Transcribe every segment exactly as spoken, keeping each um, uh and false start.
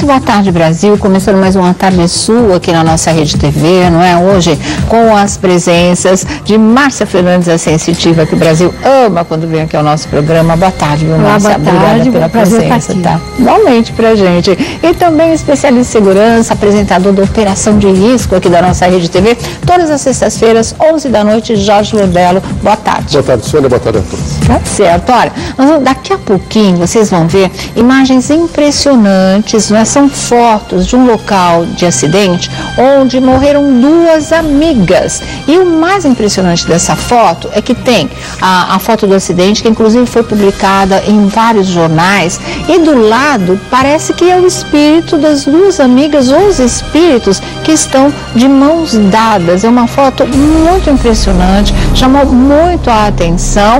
boa tarde, Brasil. Começando mais uma tarde sua aqui na nossa Rede T V, não é? Hoje com as presenças de Márcia Fernandes, a sensitiva, que o Brasil ama quando vem aqui ao nosso programa. Boa tarde, viu, Márcia? Olá, boa tarde, pela presença, tá? Igualmente pra gente. E também especialista em segurança, apresentador da Operação de Risco aqui da nossa Rede T V, todas as sextas-feiras, onze da noite, Jorge Lodelo. Boa tarde. Boa tarde, Sônia. Boa tarde a todos. Tá certo. Olha, nós, daqui a pouquinho vocês vão ver imagens impressionantes, não é? São fotos de um local de acidente onde morreram duas amigas. E o mais impressionante dessa foto é que tem a, a foto do acidente, que inclusive foi publicada em vários jornais, e do lado parece que é o espírito das duas amigas, ou os espíritos que estão de mãos dadas. É uma foto muito impressionante, chamou muito a atenção.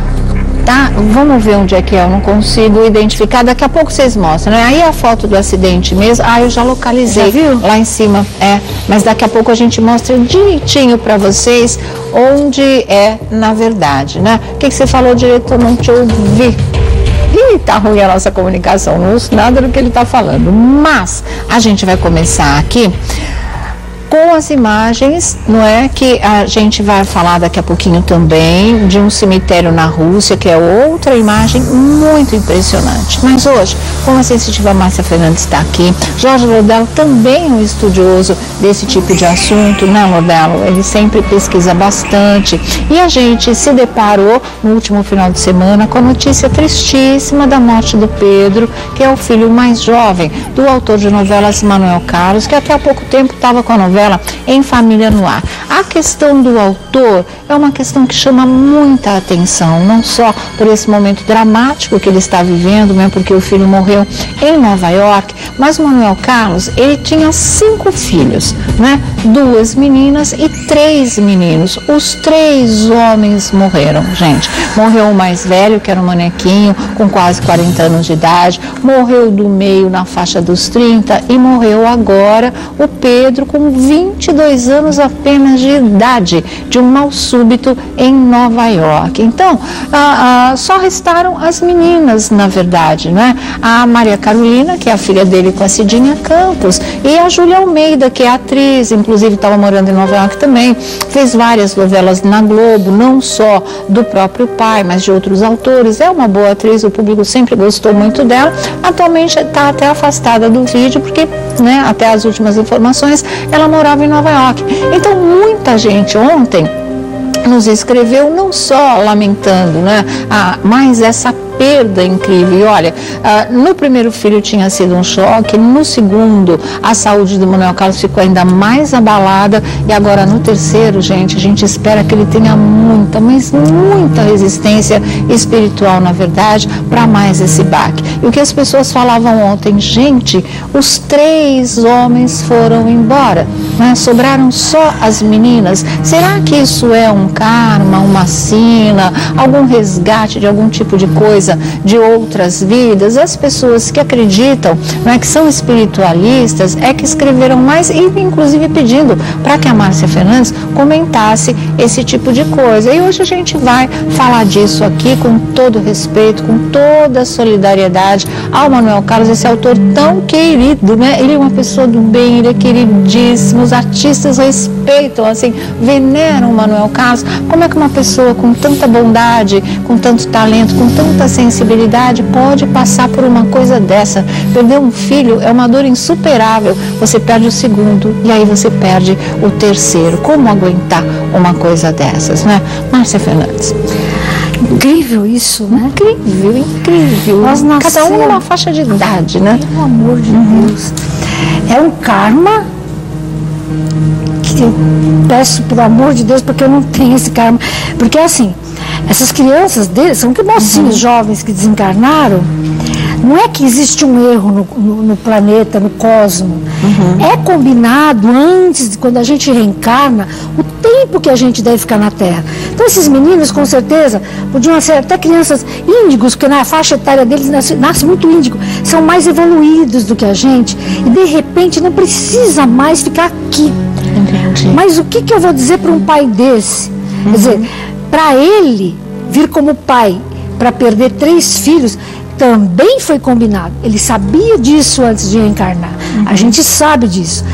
Tá? Vamos ver onde é que é, eu não consigo identificar, daqui a pouco vocês mostram, né? Aí a foto do acidente mesmo, ah, eu já localizei, já viu? Lá em cima, é, mas daqui a pouco a gente mostra direitinho para vocês onde é na verdade, né? O que, que você falou, diretor? Não te ouvi. Ih, tá ruim a nossa comunicação, não ouço nada do que ele tá falando, mas a gente vai começar aqui com as imagens, não é, que a gente vai falar daqui a pouquinho também de um cemitério na Rússia, que é outra imagem muito impressionante. Mas hoje, como a sensitiva Márcia Fernandes está aqui, Jorge Lodelo também é um estudioso desse tipo de assunto, né, Lodelo? Ele sempre pesquisa bastante. E a gente se deparou no último final de semana com a notícia tristíssima da morte do Pedro, que é o filho mais jovem do autor de novelas Manuel Carlos, que até há pouco tempo estava com a novela Em Família no Ar. A questão do autor é uma questão que chama muita atenção, não só por esse momento dramático que ele está vivendo, mesmo porque o filho morreu em Nova York, mas o Manuel Carlos, ele tinha cinco filhos, né? Duas meninas e três meninos. Os três homens morreram, gente. Morreu o mais velho, que era um manequinho, com quase quarenta anos de idade, morreu do meio na faixa dos trinta e morreu agora o Pedro com vinte e dois anos apenas de idade, de um mal súbito em Nova York. Então, ah, ah, só restaram as meninas, na verdade, né? A Maria Carolina, que é a filha dele com a Cidinha Campos, e a Júlia Almeida, que é atriz, inclusive estava morando em Nova York também, fez várias novelas na Globo, não só do próprio pai, mas de outros autores. É uma boa atriz, o público sempre gostou muito dela. Atualmente está até afastada do vídeo, porque, né, até as últimas informações, ela morava em Nova York. Então, muita gente ontem nos escreveu não só lamentando, né, a, mas essa perda incrível. E olha, uh, no primeiro filho tinha sido um choque, no segundo a saúde do Manuel Carlos ficou ainda mais abalada, e agora no terceiro, gente, a gente espera que ele tenha muita, mas muita resistência espiritual, na verdade, para mais esse baque. E o que as pessoas falavam ontem, gente, os três homens foram embora, né? Sobraram só as meninas. Será que isso é um karma, uma sina, algum resgate de algum tipo de coisa de outras vidas? As pessoas que acreditam, não é, que são espiritualistas, é que escreveram mais, e inclusive pedindo para que a Márcia Fernandes comentasse esse tipo de coisa. E hoje a gente vai falar disso aqui com todo respeito, com toda a solidariedade ao Manuel Carlos, esse autor tão querido, né? Ele é uma pessoa do bem, ele é queridíssimo, os artistas respeitam, assim, veneram o Manuel Carlos. Como é que uma pessoa com tanta bondade, com tanto talento, com tanta sensibilidade pode passar por uma coisa dessa? Perder um filho é uma dor insuperável. Você perde o segundo e aí você perde o terceiro. Como aguentar uma coisa dessas, né? Márcia Fernandes. Incrível isso, né? Incrível, incrível. Nós nascemos... Cada um numa faixa de idade, né? Pelo amor de uhum. Deus. É um karma que eu peço, pelo amor de Deus, porque eu não tenho esse karma. Porque assim, essas crianças deles são que mocinhos, uhum. jovens que desencarnaram. Não é que existe um erro no, no, no planeta, no cosmos. Uhum. É combinado antes, de quando a gente reencarna, o tempo que a gente deve ficar na Terra. Então esses meninos, com certeza, podiam ser até crianças índigos, porque na faixa etária deles nasce, nasce muito índigo. São mais evoluídos do que a gente. E de repente não precisa mais ficar aqui. Entendi. Mas o que, que eu vou dizer para um pai desse? Uhum. Quer dizer, para ele vir como pai, para perder três filhos, também foi combinado. Ele sabia disso antes de reencarnar. Uhum. A gente sabe disso.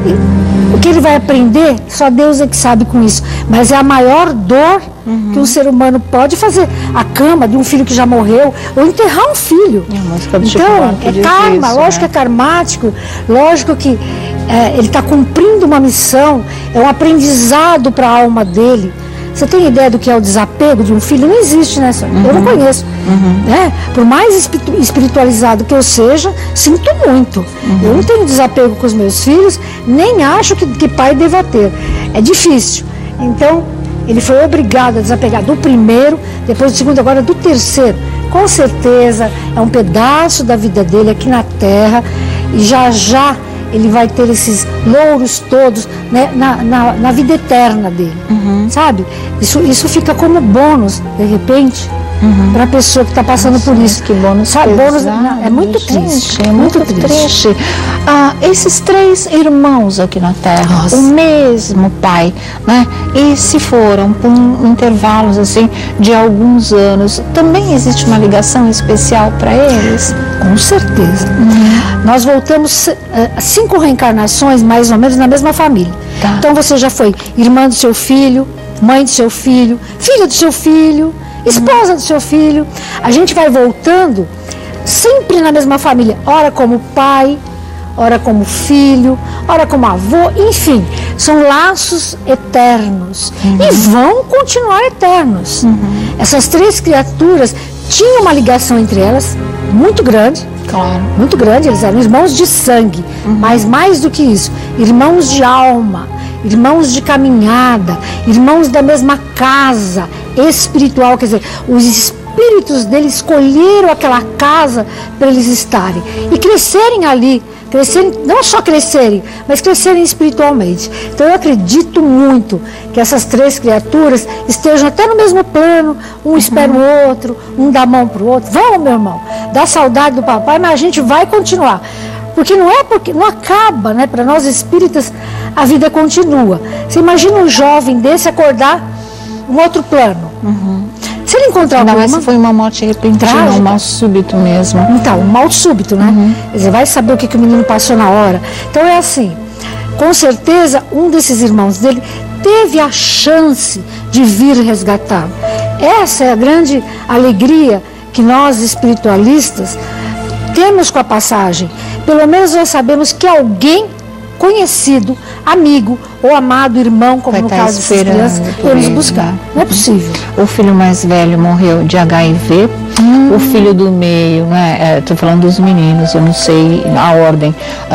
O que ele vai aprender, só Deus é que sabe com isso. Mas é a maior dor uhum. que um ser humano pode fazer. A cama de um filho que já morreu, ou enterrar um filho. É, então, é karma, isso, lógico né? que é karmático, lógico que é, ele está cumprindo uma missão, é um aprendizado para a alma dele. Você tem ideia do que é o desapego de um filho? Não existe, né, senhora? Uhum. Eu não conheço. Uhum. Né? Por mais espiritualizado que eu seja, sinto muito. Uhum. Eu não tenho desapego com os meus filhos, nem acho que, que pai deva ter. É difícil. Então, ele foi obrigado a desapegar do primeiro, depois do segundo, agora do terceiro. Com certeza, é um pedaço da vida dele aqui na Terra, e já já ele vai ter esses louros todos, né, na, na, na vida eterna dele, uhum. sabe? Isso, isso fica como bônus, de repente, uhum. para a pessoa que está passando Nossa, por isso. Que bônus, sabe? Bônus é muito triste, é muito, muito triste. triste. Ah, esses três irmãos aqui na Terra, Nossa. o mesmo pai, né? E se foram por um, intervalos assim de alguns anos, também existe uma ligação especial para eles? Com certeza. Uhum. Nós voltamos uh, cinco reencarnações, mais ou menos, na mesma família. Tá. Então você já foi irmã do seu filho, mãe do seu filho, filha do seu filho, esposa uhum. do seu filho. A gente vai voltando sempre na mesma família, ora como pai, ora como filho, ora como avô, enfim, são laços eternos uhum. e vão continuar eternos. Uhum. Essas três criaturas tinham uma ligação entre elas muito grande, claro. muito grande, eles eram irmãos de sangue, uhum. mas mais do que isso, irmãos de alma, irmãos de caminhada, irmãos da mesma casa espiritual, quer dizer, os espíritos deles escolheram aquela casa para eles estarem e crescerem ali, crescerem, não só crescerem, mas crescerem espiritualmente. Então eu acredito muito que essas três criaturas estejam até no mesmo plano, um uhum. espera o outro, um dá a mão para o outro. Vamos, meu irmão, dá saudade do papai, mas a gente vai continuar. Porque não é porque não acaba, né? Para nós espíritas, a vida continua. Você imagina um jovem desse acordar um outro plano. Uhum. Se ele encontrar Não, alguma... essa foi uma morte repentina, um mal súbito mesmo. Então, um mal súbito, né? Uhum. Você vai saber o que, que o menino passou na hora. Então é assim, com certeza um desses irmãos dele teve a chance de vir resgatá-lo. Essa é a grande alegria que nós espiritualistas temos com a passagem. Pelo menos nós sabemos que alguém conhecido, amigo ou amado irmão, como vai no caso dessas crianças, foi nos buscar. Não é possível. O filho mais velho morreu de H I V, hum. o filho do meio, né? Estou falando dos meninos, eu não sei a ordem,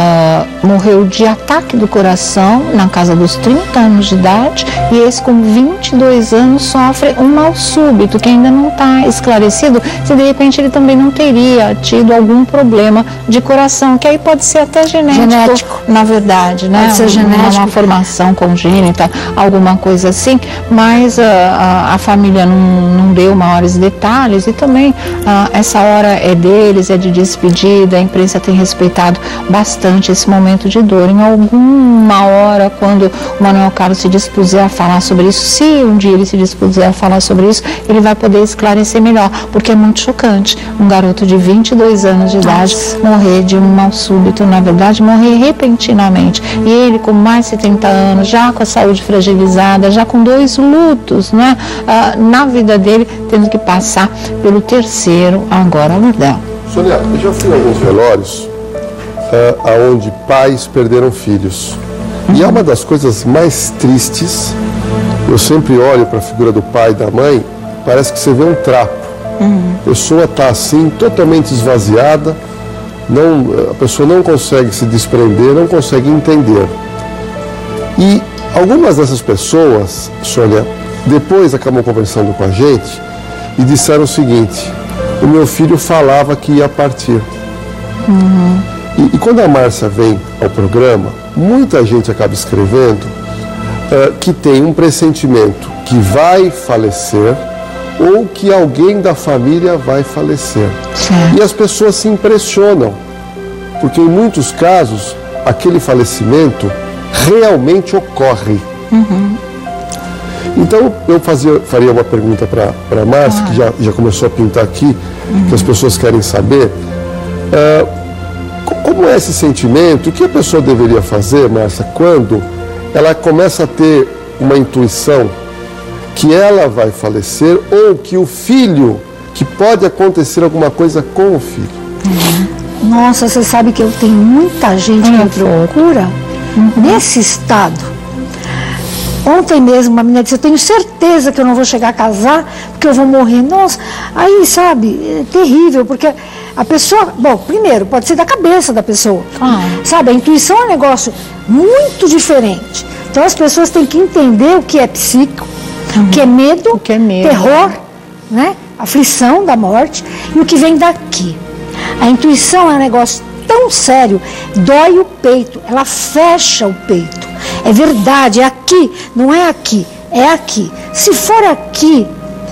uh, morreu de ataque do coração na casa dos trinta anos de idade, e esse com vinte e dois anos sofre um mal súbito, que ainda não está esclarecido se de repente ele também não teria tido algum problema de coração, que aí pode ser até genético, genético. na verdade, né? Pode ser genético. Uma formação congênita, alguma coisa assim, mas uh, a, a família não, não deu maiores detalhes, e também uh, essa hora é deles, é de despedida, a imprensa tem respeitado bastante esse momento de dor. Em alguma hora, quando o Manuel Carlos se dispuser a falar sobre isso, se um dia ele se dispuser a falar sobre isso, ele vai poder esclarecer melhor, porque é muito chocante um garoto de vinte e dois anos de idade Nossa. morrer de um mal súbito, na verdade, morrer repentinamente, e ele com mais de setenta anos, já com a saúde fragilizada, já com dois lutos, né, uh, na vida dele, tendo que passar pelo terceiro, agora o dela. Sônia, eu já fui em alguns velórios uh, onde pais perderam filhos. Uhum. E é uma das coisas mais tristes. Eu sempre olho para a figura do pai e da mãe, parece que você vê um trapo. Uhum. A pessoa está assim, totalmente esvaziada, não, a pessoa não consegue se desprender, não consegue entender. E algumas dessas pessoas, Sônia, depois acabam conversando com a gente e disseram o seguinte: o meu filho falava que ia partir. Uhum. E, e quando a Márcia vem ao programa, muita gente acaba escrevendo uh, que tem um pressentimento que vai falecer ou que alguém da família vai falecer. Sim. E as pessoas se impressionam, porque em muitos casos aquele falecimento realmente ocorre. Uhum. Então, eu fazia, faria uma pergunta para a Márcia, ah. que já, já começou a pintar aqui, uhum. que as pessoas querem saber. Uh, como é esse sentimento? O que a pessoa deveria fazer, Márcia, quando ela começa a ter uma intuição que ela vai falecer ou que o filho, que pode acontecer alguma coisa com o filho? Uhum. Nossa, você sabe que eu tenho muita gente que me procura uhum. nesse estado. Ontem mesmo uma menina disse, eu tenho certeza que eu não vou chegar a casar, porque eu vou morrer. Nossa, aí, sabe, é terrível, porque a pessoa, bom, primeiro, pode ser da cabeça da pessoa, ah. sabe, a intuição é um negócio muito diferente. Então as pessoas têm que entender o que é psíquico, uhum. o que é medo, o que é medo, terror, né, aflição da morte e o que vem daqui. A intuição é um negócio tão sério, dói o peito, ela fecha o peito. É verdade, é aqui, não é aqui, é aqui. Se for aqui,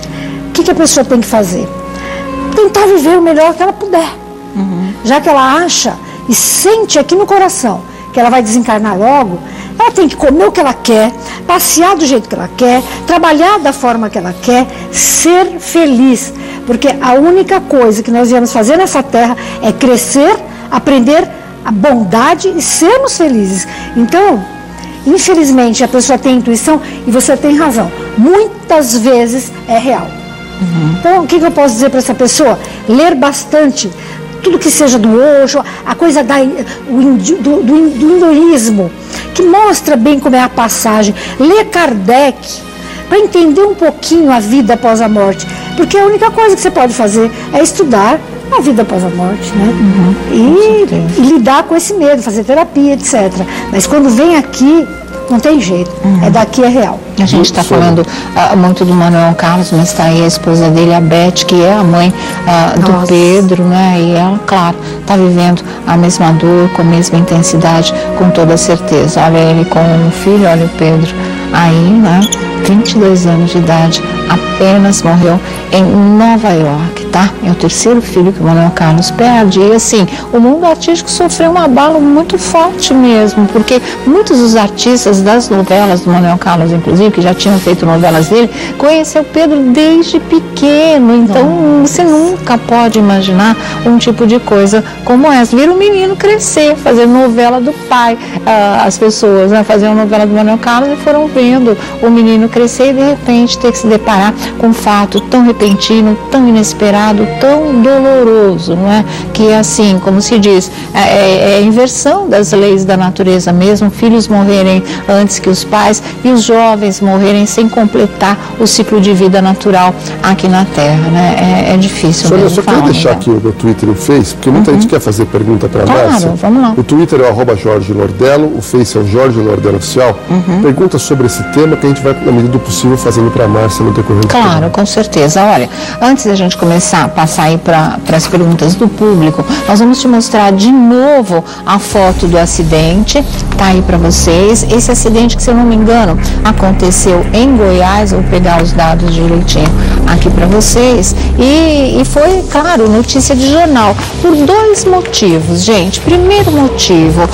o que, que a pessoa tem que fazer? Tentar viver o melhor que ela puder. Uhum. Já que ela acha e sente aqui no coração que ela vai desencarnar logo, ela tem que comer o que ela quer, passear do jeito que ela quer, trabalhar da forma que ela quer, ser feliz. Porque a única coisa que nós viemos fazer nessa terra é crescer, aprender a bondade e sermos felizes. Então, infelizmente, a pessoa tem intuição e você tem razão. Muitas vezes é real. Uhum. Então, o que, que eu posso dizer para essa pessoa? Ler bastante, tudo que seja do Osho, a coisa da, o indi, do, do, do hinduísmo, que mostra bem como é a passagem. Ler Kardec, para entender um pouquinho a vida após a morte. Porque a única coisa que você pode fazer é estudar a vida após a morte, né? Uhum, e, e lidar com esse medo, fazer terapia, etcétera. Mas quando vem aqui, não tem jeito. Uhum. É daqui, é real. A gente está falando uh, muito do Manuel Carlos, mas está aí a esposa dele, a Beth, que é a mãe uh, do Pedro, né? E ela, claro, está vivendo a mesma dor, com a mesma intensidade, com toda certeza. Olha ele com um filho, olha o Pedro aí, né? vinte e dois anos de idade, apenas morreu em Nova York, tá? É o terceiro filho que o Manuel Carlos perde. E assim, o mundo artístico sofreu um abalo muito forte mesmo, porque muitos dos artistas das novelas do Manuel Carlos, inclusive, que já tinham feito novelas dele, conheceu Pedro desde pequeno. Então, Nossa. Você nunca pode imaginar um tipo de coisa como essa. Vira o menino crescer, fazer novela do pai. Ah, as pessoas, né, faziam novela do Manuel Carlos e foram vendo o menino crescer e de repente ter que se deparar com um fato tão repentino, tão inesperado, tão doloroso, não é? Que é assim, como se diz, é, é a inversão das leis da natureza mesmo, filhos morrerem antes que os pais e os jovens morrerem sem completar o ciclo de vida natural aqui na Terra, né? É, é difícil Sônia, mesmo. Eu só queria deixar aqui o meu Twitter e o Face, porque muita uhum. gente quer fazer pergunta para a claro, Márcia. Vamos lá. O Twitter é o arroba Jorge Lordello, o Face é o Jorge Lordello Oficial. Uhum. Pergunta sobre esse tema que a gente vai, na medida do possível, fazendo para a Márcia no decorrer do Claro, programa. Com certeza. Olha, antes da gente começar a passar aí para as perguntas do público, nós vamos te mostrar de novo a foto do acidente, tá aí para vocês. Esse acidente que, se eu não me engano, aconteceu em Goiás, vou pegar os dados direitinho aqui para vocês, e, e foi, claro, notícia de jornal, por dois motivos, gente. Primeiro motivo,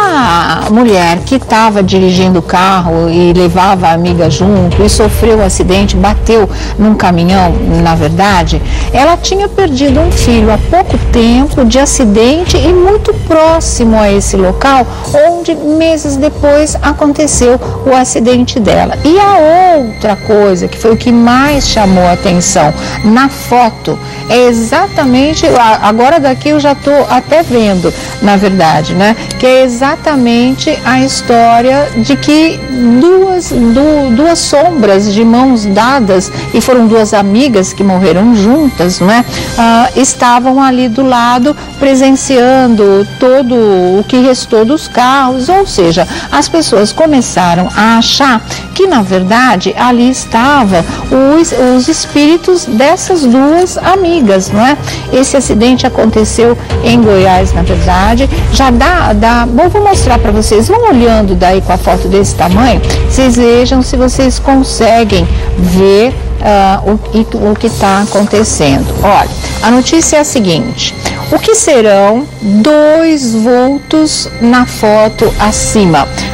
a mulher que estava dirigindo o carro e levava a amiga junto e sofreu um acidente, bateu num caminhão, na verdade, ela tinha perdido um filho há pouco tempo de acidente e muito próximo a esse local, onde meses depois aconteceu o acidente dela. E a outra coisa, que foi o que mais chamou a atenção na foto, é exatamente, agora daqui eu já estou até vendo, na verdade, né, que é exatamente a história de que duas, du, duas sombras de mãos dadas, e foram duas amigas que morreram juntas, né, ah, estavam ali do lado presenciando todo o que restou dos carros, ou seja, as pessoas começaram a achar que, na verdade, ali estavam os, os espíritos dessas duas amigas, não é? Esse acidente aconteceu em Goiás, na verdade, já dá, dá bom, vou mostrar para vocês, vão olhando daí com a foto desse tamanho, vocês vejam se vocês conseguem ver uh, o, o que está acontecendo. Olha, a notícia é a seguinte: o que serão dois vultos na foto acima?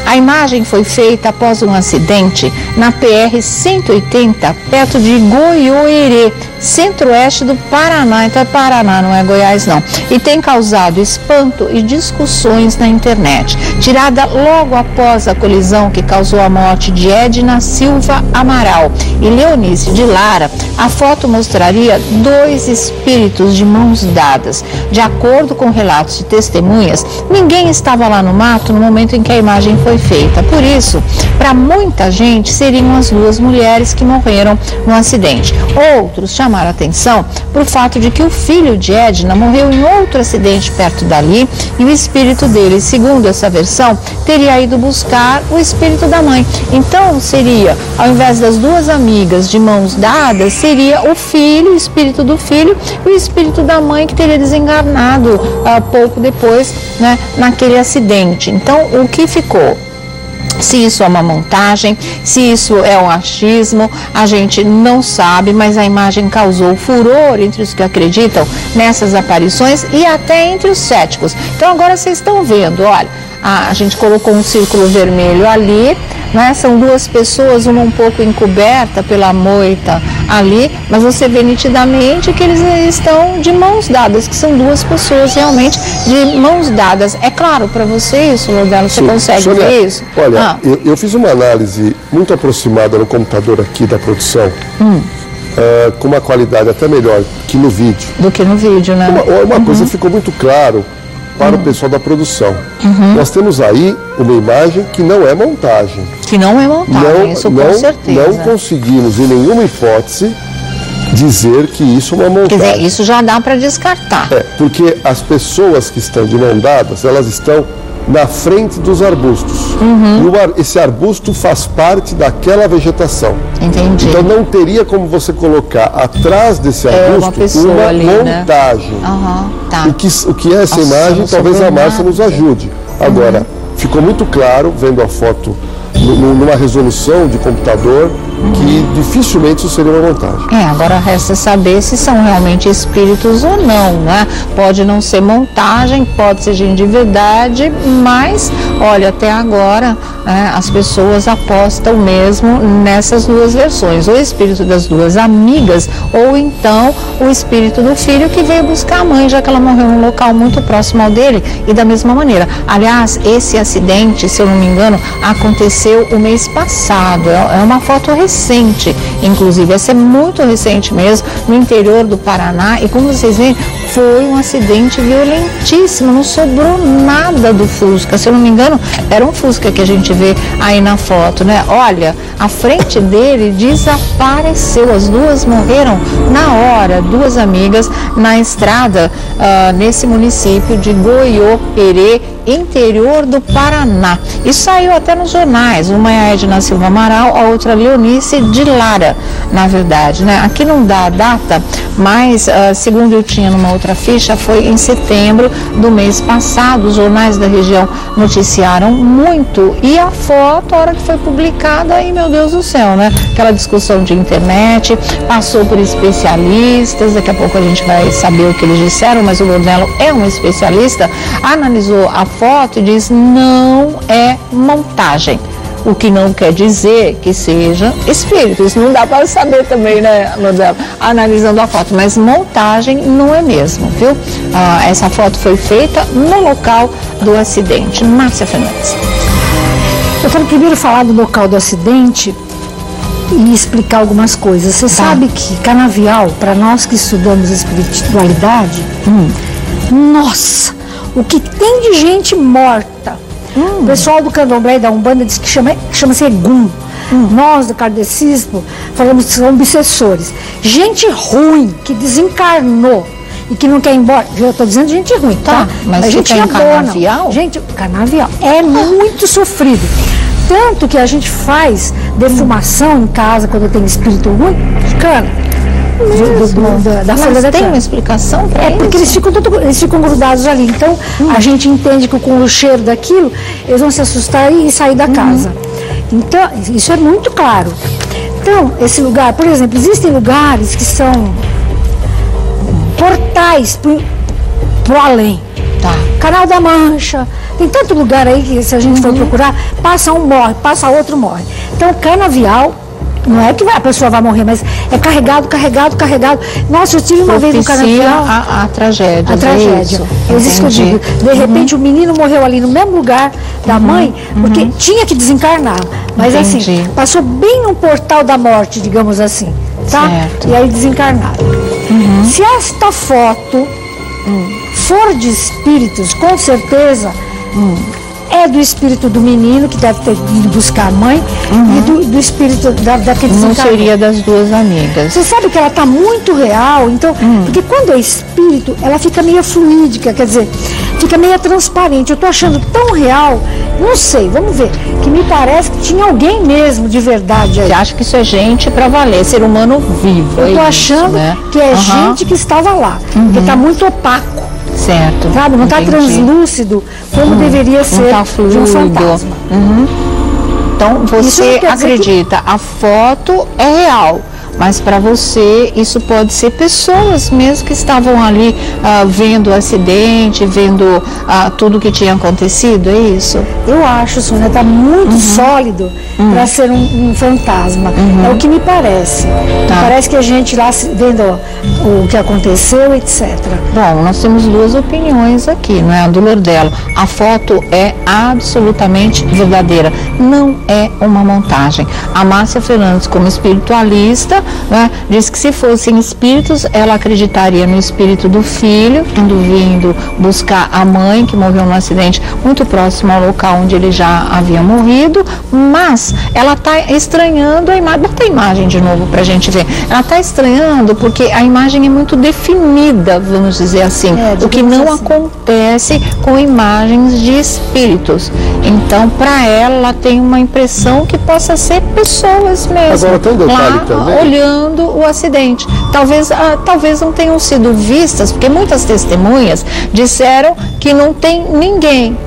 A imagem foi feita após um acidente na P R cento e oitenta, perto de Goiôerê, centro-oeste do Paraná. Então é Paraná, não é Goiás não. E tem causado espanto e discussões na internet. Tirada logo após a colisão que causou a morte de Edna Silva Amaral e Leonice de Lara, a foto mostraria dois espíritos de mãos dadas. De acordo com relatos de testemunhas, ninguém estava lá no mato no momento em que a imagem foi feita. Por isso, para muita gente, seriam as duas mulheres que morreram no acidente. Outros chamaram a atenção por fato de que o filho de Edna morreu em outro acidente perto dali e o espírito dele, segundo essa versão, teria ido buscar o espírito da mãe. Então, seria, ao invés das duas amigas de mãos dadas, seria o filho, o espírito do filho e o espírito da mãe que teria desencarnado uh, pouco depois, né, naquele acidente. Então, o que ficou? Se isso é uma montagem, se isso é um achismo, a gente não sabe, mas a imagem causou furor entre os que acreditam nessas aparições e até entre os céticos. Então agora vocês estão vendo, olha, a, a gente colocou um círculo vermelho ali, né? São duas pessoas, uma um pouco encoberta pela moita ali, mas você vê nitidamente que eles estão de mãos dadas, que são duas pessoas realmente de mãos dadas. É claro para você isso, Lodelo? Você Sim. consegue Sônia, ver isso? Olha, ah. eu, eu fiz uma análise muito aproximada no computador aqui da produção, hum. uh, com uma qualidade até melhor que no vídeo. Do que no vídeo, né? Uma, uma uhum. coisa ficou muito claro para uhum. o pessoal da produção. Uhum. Nós temos aí uma imagem que não é montagem. Que não é montagem, não, isso não, com certeza. Não conseguimos, em nenhuma hipótese, dizer que isso é uma montagem. Quer dizer, isso já dá para descartar. É, porque as pessoas que estão de mão dadas, elas estão na frente dos arbustos. Uhum. E o ar, esse arbusto faz parte daquela vegetação. Entendi. Então não teria como você colocar atrás desse arbusto é uma, uma ali, montagem. Né? Uhum, tá. o, que, o que é essa Nossa, imagem, talvez a Márcia nos ajude. Agora, uhum. ficou muito claro, vendo a foto numa resolução de computador, que dificilmente isso seria uma montagem. É, agora resta saber se são realmente espíritos ou não, né? Pode não ser montagem, pode ser gente de verdade, mas, olha, até agora é, as pessoas apostam mesmo nessas duas versões, o espírito das duas amigas ou então o espírito do filho que veio buscar a mãe, já que ela morreu num local muito próximo ao dele e da mesma maneira. Aliás, esse acidente, se eu não me engano, aconteceu o mês passado, é uma foto recente, inclusive, essa é muito recente mesmo, no interior do Paraná, e como vocês veem, foi um acidente violentíssimo, não sobrou nada do Fusca, se eu não me engano, era um Fusca que a gente vê aí na foto, né? Olha, a frente dele desapareceu, as duas morreram na hora, duas amigas, na estrada, uh, nesse município de Goiôerê, interior do Paraná. E saiu até nos jornais, uma é a Edna Silva Amaral, a outra Leonice de Lara, na verdade, né? Aqui não dá a data, mas uh, segundo eu tinha numa outra ficha, foi em setembro do mês passado. Os jornais da região noticiaram muito e a foto, a hora que foi publicada, aí meu Deus do céu, né? Aquela discussão de internet, passou por especialistas, daqui a pouco a gente vai saber o que eles disseram, mas o Lodelo é um especialista, analisou a foto e diz não é montagem. O que não quer dizer que seja espírito. Isso não dá para saber também, né, Lodelo? Analisando a foto. Mas montagem não é mesmo, viu? Ah, essa foto foi feita no local do acidente. Márcia Fernandes. Eu quero primeiro falar do local do acidente e explicar algumas coisas. Você tá. sabe que Canavial, para nós que estudamos espiritualidade, hum. nossa, o que tem de gente morta. Hum. O pessoal do Candomblé e da Umbanda diz que chama, chama-se Egum. Hum. Nós, do kardecismo, falamos que são obsessores. Gente ruim, que desencarnou e que não quer ir embora. Eu estou dizendo gente ruim, tá? tá? Mas a gente é Canavial? Gente, Canavial é muito sofrido. Tanto que a gente faz defumação em casa quando tem espírito ruim, cana. Do, do, da, da Mas tem cana. Uma explicação para É isso? porque eles ficam, todo, eles ficam grudados ali. Então, hum. a gente entende que com o cheiro daquilo, eles vão se assustar e sair da casa. Hum. Então, isso é muito claro. Então, esse lugar, por exemplo, existem lugares que são portais para o além. Tá. Canal da Mancha, tem tanto lugar aí que se a gente for procurar, passa um morre, passa outro morre. Então, canavial, não é que a pessoa vai morrer, mas é carregado, carregado, carregado. Nossa, eu tive uma vez no canavial... A, a tragédia. A tragédia. É isso que eu digo. De repente, uhum. o menino morreu ali no mesmo lugar da mãe, uhum. porque uhum. tinha que desencarnar. Mas Entendi. assim, passou bem no portal da morte, digamos assim. Tá? Certo. E aí desencarnaram. Uhum. Se esta foto hum, for de espíritos, com certeza... Hum, é do espírito do menino, que deve ter ido buscar a mãe, uhum. e do, do espírito da, daquele Não seria das duas amigas. Você sabe que ela está muito real, então, uhum. porque quando é espírito, ela fica meio fluídica, quer dizer, fica meio transparente. Eu estou achando tão real, não sei, vamos ver, que me parece que tinha alguém mesmo de verdade aí. Você acha que isso é gente para valer, ser humano vivo? Eu estou é achando né? que é uhum. gente que estava lá, uhum. porque está muito opaco. Certo. Sabe? Não está translúcido como hum, deveria ser tá de um fantasma. Uhum. Então você acredita, que... a foto é real, mas para você isso pode ser pessoas mesmo que estavam ali uh, vendo o acidente, vendo uh, tudo que tinha acontecido, é isso? Eu acho, Sônia, está muito uhum. sólido uhum. para ser um, um fantasma. Uhum. É o que me parece. Tá. Parece que a gente lá vendo o que aconteceu, etcétera. Bom, nós temos duas opiniões aqui, não é? A do Lordelo. A foto é absolutamente verdadeira. Não é uma montagem. A Márcia Fernandes, como espiritualista, né, diz que se fossem espíritos, ela acreditaria no espírito do filho, indo vindo buscar a mãe, que morreu num acidente muito próximo ao local onde ele já havia morrido, mas ela está estranhando a imagem. Bota a imagem de novo para a gente ver. Ela está estranhando porque a imagem é muito definida, vamos dizer assim, é, o que não assim. acontece com imagens de espíritos. Então, para ela, ela tem uma impressão que possa ser pessoas mesmo. Agora tem um detalhe lá, também. Olhando o acidente. Talvez, ah, talvez não tenham sido vistas, porque muitas testemunhas disseram que não tem ninguém,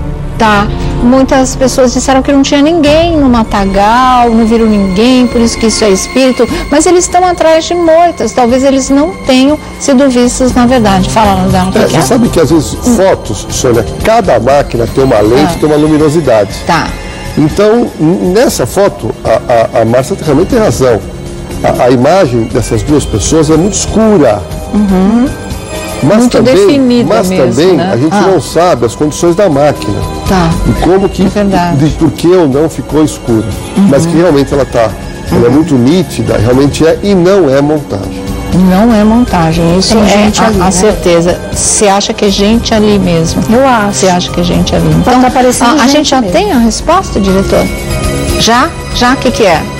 tá? Muitas pessoas disseram que não tinha ninguém no matagal, não viram ninguém, por isso que isso é espírito, mas eles estão atrás de moitas, talvez eles não tenham sido vistos na verdade. Fala, Dela. É, você sabe que às vezes hum. fotos, Sônia, cada máquina tem uma lente, ah. tem uma luminosidade. Tá. Então, nessa foto, a, a, a Márcia realmente tem razão. A, a imagem dessas duas pessoas é muito escura. Uhum. Mas muito também, definida mas mesmo, também né? a gente ah. não sabe as condições da máquina. Tá. E como que, é verdade. de por que ou não ficou escura. Uhum. Mas que realmente ela está, uhum. ela é muito nítida, realmente é, e não é montagem. Não é montagem, isso tem é gente a, ali, a né? certeza. Você acha que é gente ali mesmo? Eu acho. Você acha que é gente ali? Então, tá parecendo a, a gente gente já mesmo. tem a resposta, diretor? Já? Já? O que que é?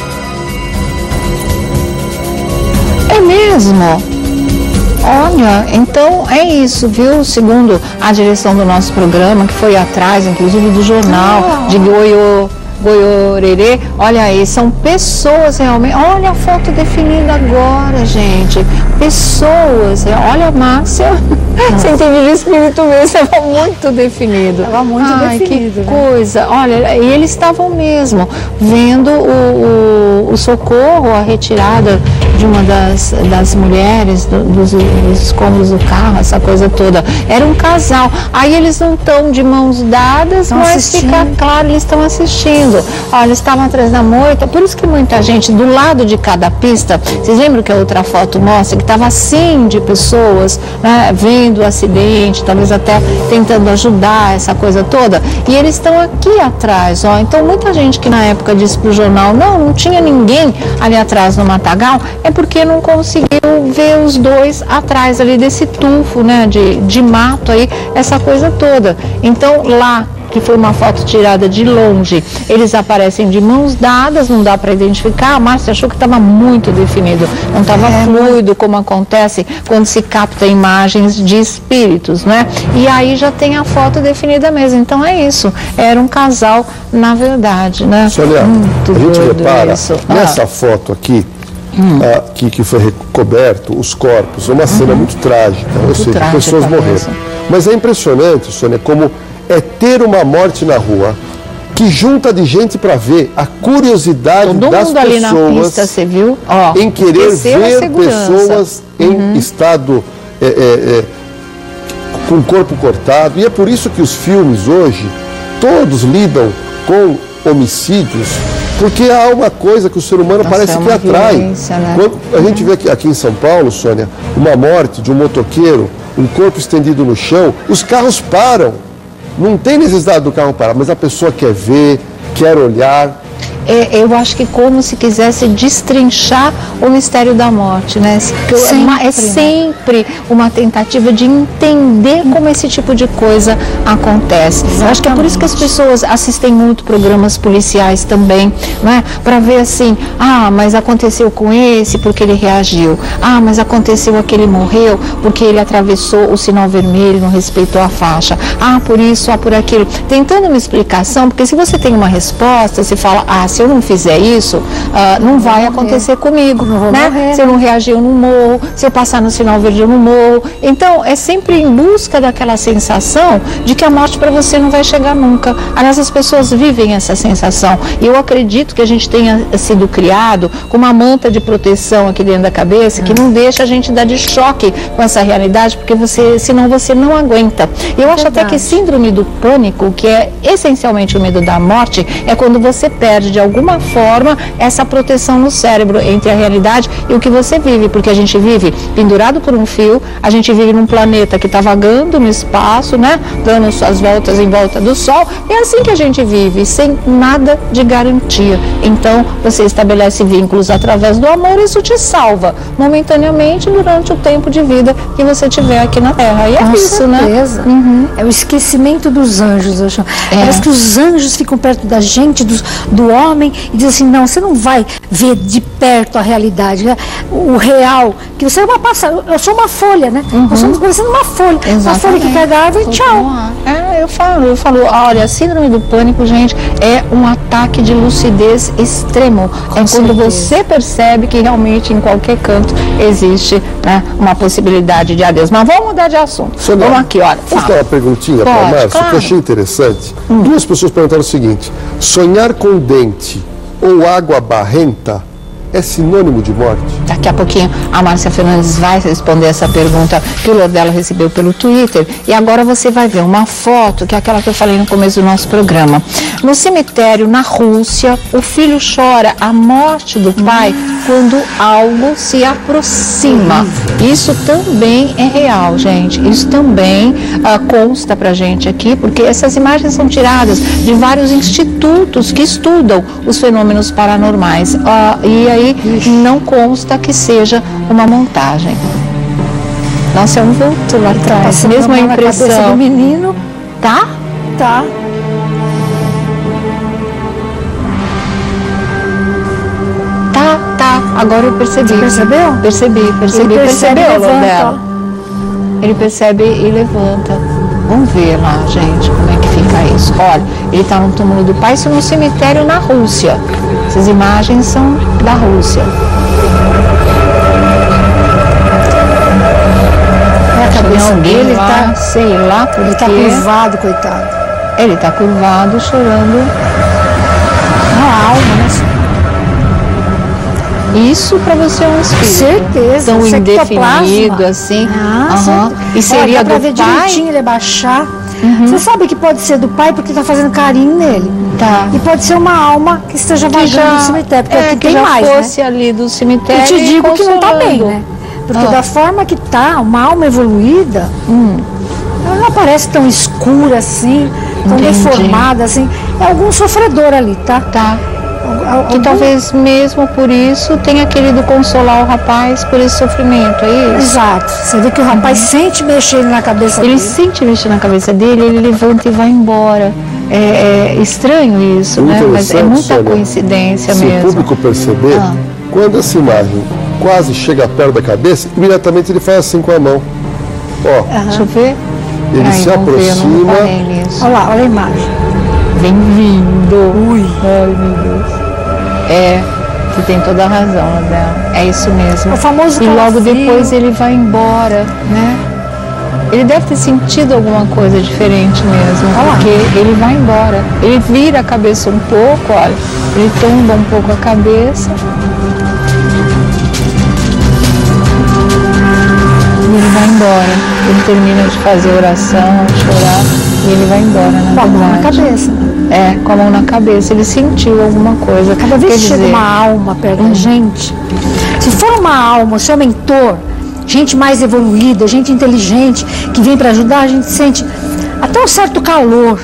É mesmo? Olha, então é isso, viu? Segundo a direção do nosso programa, que foi atrás, inclusive, do jornal ah. de Goiô, Goiorerê, olha aí, são pessoas realmente, olha a foto definida agora, gente, pessoas, olha a Márcia, você entende de espírito mesmo, estava muito definido. Estava muito Ai, definido, que né? coisa, olha, e eles estavam mesmo vendo o, o, o socorro, a retirada de uma das, das mulheres, do, dos, dos escombros do carro, essa coisa toda. Era um casal. Aí eles não estão de mãos dadas, estão mas assistindo. Fica claro, eles estão assistindo. Olha, eles estavam atrás da moita, por isso que muita gente, do lado de cada pista, vocês lembram que a outra foto mostra que estava assim de pessoas, né, vendo o acidente, talvez até tentando ajudar, essa coisa toda, e eles estão aqui atrás, ó. Então muita gente que na época disse pro jornal, não, não tinha ninguém ali atrás no matagal, é porque não conseguiu ver os dois atrás ali desse tufo, né, de, de mato aí, essa coisa toda. Então lá, que foi uma foto tirada de longe, eles aparecem de mãos dadas, não dá para identificar. A Márcia achou que estava muito definido, não estava é, fluido, como acontece quando se capta imagens de espíritos, né? E aí já tem a foto definida mesmo. Então é isso, era um casal na verdade, né? Sônia, a gente repara, isso. nessa ah. foto aqui, Hum. Ah, que, que foi recoberto, os corpos, é uma cena uhum. muito trágica, muito ou seja, trágica, pessoas morreram. Mesmo. Mas é impressionante, Sônia, como é ter uma morte na rua que junta de gente para ver a curiosidade Todo das mundo ali pessoas na pista, você viu? Ó, em querer ver pessoas uhum. em estado é, é, é, com o corpo cortado. E é por isso que os filmes hoje, todos lidam com homicídios, porque há uma coisa que o ser humano Nossa, parece é que atrai. Né? Quando a uhum. gente vê aqui, aqui em São Paulo, Sônia, uma morte de um motoqueiro, um corpo estendido no chão, os carros param. Não tem necessidade do carro parar, mas a pessoa quer ver, quer olhar. É, eu acho que como se quisesse destrinchar o mistério da morte, né? Sempre, é sempre né? uma tentativa de entender como esse tipo de coisa acontece. Exatamente. Eu acho que é por isso que as pessoas assistem muito programas policiais também, né? Para ver assim, ah, mas aconteceu com esse porque ele reagiu. Ah, mas aconteceu aquele morreu porque ele atravessou o sinal vermelho, não respeitou a faixa. Ah, por isso, ah, por aquilo. Tentando uma explicação, porque se você tem uma resposta, você fala, ah, se eu não fizer isso, uh, não vai acontecer comigo, né? Se eu não reagir, eu não morro, se eu passar no sinal verde, eu não morro. Então, é sempre em busca daquela sensação de que a morte para você não vai chegar nunca. Aliás, as pessoas vivem essa sensação. E eu acredito que a gente tenha sido criado com uma manta de proteção aqui dentro da cabeça que não deixa a gente dar de choque com essa realidade, porque você, senão você não aguenta. Eu acho Verdade. até que síndrome do pânico, que é essencialmente o medo da morte, é quando você perde de alguma forma essa proteção no cérebro entre a realidade e o que você vive, porque a gente vive pendurado por um fio, a gente vive num planeta que está vagando no espaço, né, dando suas voltas em volta do Sol, é assim que a gente vive, sem nada de garantia. Então, você estabelece vínculos através do amor e isso te salva momentaneamente durante o tempo de vida que você tiver aqui na Terra. E é Com isso, certeza. né? Uhum. É o esquecimento dos anjos, eu chamo. É. Parece que os anjos ficam perto da gente, do, do homem, e diz assim, não, você não vai ver de perto a realidade, né? O real, que você é uma passagem, eu sou uma folha, né? Uhum. Nós somos parecendo uma folha, Exatamente. uma folha que cai da árvore e tchau. É, eu falo, eu falo, olha, a síndrome do pânico, gente, é um ataque de lucidez extremo. Com é certeza. Quando você percebe que realmente em qualquer canto existe, né, uma possibilidade de adeus. Mas vamos mudar de assunto. Sonia, vamos aqui, olha. Posso dar uma perguntinha para a Márcia, claro. que eu achei interessante? Hum. Duas pessoas perguntaram o seguinte, sonhar com dente ou água barrenta é sinônimo de morte? Daqui a pouquinho a Márcia Fernandes vai responder essa pergunta que o Lordelo recebeu pelo Twitter. E agora você vai ver uma foto, que é aquela que eu falei no começo do nosso programa. No cemitério, na Rússia, o filho chora a morte do pai quando algo se aproxima. Isso também é real, gente. Isso também uh, consta pra gente aqui, porque essas imagens são tiradas de vários institutos que estudam os fenômenos paranormais. Uh, e aí não consta que seja uma montagem. Nossa, é um vulto lá atrás. Mesma impressão. Na cabeça do menino. Tá? Tá. Tá, tá. Agora eu percebi. Você percebeu? Percebi, percebi. Ele percebe Percebeu, levanta. Ele percebe e levanta. Vamos ver lá, gente, como é que fica isso. Olha, ele está no túmulo do pai, isso no cemitério na Rússia. Essas imagens são da Rússia. É a cabeça dele, lá, tá, sei lá porque... Ele está curvado, coitado. Ele está curvado, chorando. A alma, né? Isso para você é um espírito. Certeza. Tão indefinido assim. Ah, uhum. E seria Olha, dá pra do ver pai? direitinho ele abaixar. Uhum. Você sabe que pode ser do pai porque está fazendo carinho nele. Tá. E pode ser uma alma que esteja vagando no cemitério. Porque é, aqui que tem já mais, fosse né? ali do cemitério. Eu te digo que não está bem, né? Porque ah. da forma que tá, uma alma evoluída, hum, ela não aparece tão escura assim, tão Entendi. deformada assim. É algum sofredor ali, tá? Tá. Algum... Que talvez mesmo por isso tenha querido consolar o rapaz por esse sofrimento, é isso? Exato. Você vê que o rapaz uhum. sente mexer na cabeça ele dele. Ele sente mexer na cabeça dele, ele levanta e vai embora. É, é estranho isso, é né? Mas é muita Sônia, coincidência se mesmo. Se o público perceber, ah. quando essa imagem quase chega perto da cabeça, imediatamente ele faz assim com a mão. Ó, uhum. Deixa eu ver. Ele Ai, se aproxima. Ver, olha lá, olha a imagem. Bem-vindo. Ui. Ai, meu Deus. É, você tem toda a razão, Adela. É isso mesmo. O famoso E logo frio. depois ele vai embora, né? Ele deve ter sentido alguma coisa diferente mesmo, olha porque lá. Ele vai embora. Ele vira a cabeça um pouco, olha. Ele tomba um pouco a cabeça. E ele vai vai embora. Ele termina de fazer oração, chorar, e ele vai embora, na Com a mão na verdade. cabeça. É, com a mão na cabeça. Ele sentiu alguma coisa. Cada vez Quer que chega dizer, uma alma perto da gente, se for uma alma, o seu mentor, gente mais evoluída, gente inteligente, que vem para ajudar, a gente sente até um certo calor,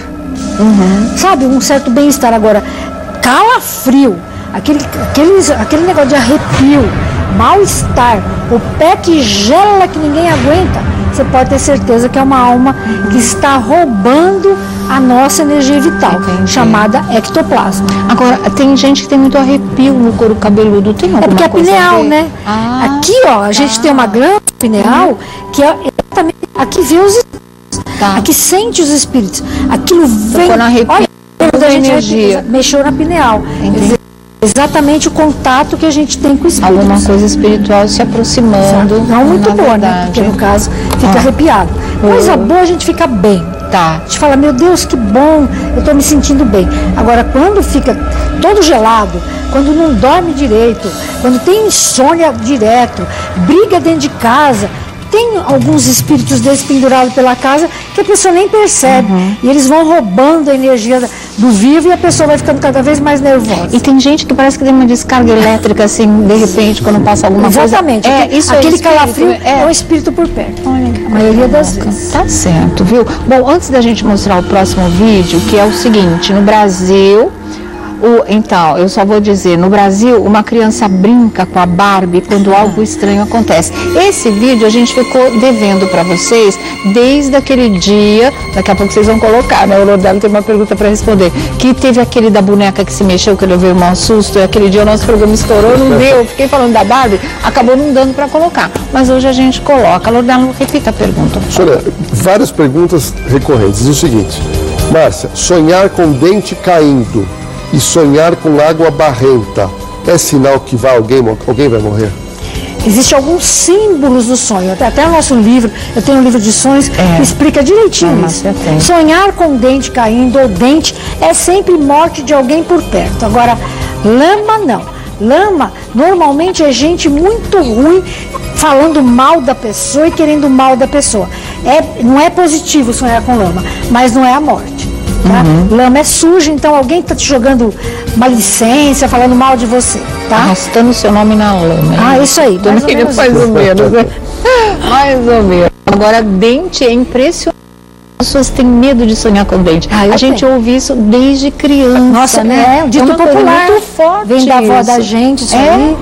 sabe? Um certo bem-estar. Agora, calafrio, aquele, aquele, aquele negócio de arrepio, mal-estar, o pé que gela que ninguém aguenta, você pode ter certeza que é uma alma que está roubando a nossa energia vital, Entendi. chamada ectoplasma. Agora, tem gente que tem muito arrepio no couro cabeludo. Tem alguma É porque é coisa a pineal, ver? né? Ah, aqui, ó, a gente tá. tem uma glândula pineal que é exatamente aqui vê os espíritos, Tá. aqui sente os espíritos. Aquilo vem. Ficou no arrepio, Olha, quando a gente energia. arrepia, mexeu na pineal. Entendi. Quer dizer, exatamente o contato que a gente tem com o espírito. Alguma coisa espiritual se aproximando. Não muito na boa, né? verdade. Porque no caso fica Ah. arrepiado. Coisa boa a gente fica bem. Tá. A gente fala, meu Deus, que bom, eu estou me sentindo bem. Agora, quando fica todo gelado, quando não dorme direito, quando tem insônia direto, briga dentro de casa, tem alguns espíritos desses pendurados pela casa que a pessoa nem percebe. Uhum. E eles vão roubando a energia do vivo e a pessoa vai ficando cada vez mais nervosa. E tem gente que parece que tem uma descarga elétrica, assim, de repente, quando passa alguma Exatamente. coisa. Aquele, É, isso é aquele espírito, calafrio é. é o espírito por perto. Olha que A maioria das louca. vezes. Tá certo, viu? Bom, antes da gente mostrar o próximo vídeo, que é o seguinte, no Brasil, o, então, eu só vou dizer, no Brasil, uma criança brinca com a Barbie quando algo estranho acontece. Esse vídeo a gente ficou devendo para vocês desde aquele dia, daqui a pouco vocês vão colocar, né? O Lordelo tem uma pergunta para responder, que teve aquele da boneca que se mexeu, que eu levei um susto, e aquele dia o nosso programa estourou, não deu, eu fiquei falando da Barbie, acabou não dando para colocar. Mas hoje a gente coloca. Lordelo, repita a pergunta. Olha, várias perguntas recorrentes. Diz o seguinte, Márcia, sonhar com dente caindo e sonhar com água barrenta é sinal que vai alguém, alguém vai morrer? Existem alguns símbolos do sonho. Até, até o nosso livro, eu tenho um livro de sonhos É. que explica direitinho Ah, isso. você tem. Sonhar com dente caindo ou dente é sempre morte de alguém por perto. Agora, lama não. Lama normalmente é gente muito ruim falando mal da pessoa e querendo o mal da pessoa. É, não é positivo sonhar com lama, mas não é a morte. Tá? Uhum. Lama é suja, então alguém está te jogando malicência, falando mal de você. Tá? Arrastando o seu nome na lama. hein? Ah, isso aí, mais ou Também menos mais isso. ou menos, né? Mais ou menos. Agora, dente é impressionante. As pessoas têm medo de sonhar com dente. Ah, eu a gente tenho. ouve isso desde criança, Nossa, né? é um dito uma coisa popular. muito forte. Vem da avó da isso. gente, isso É, aí.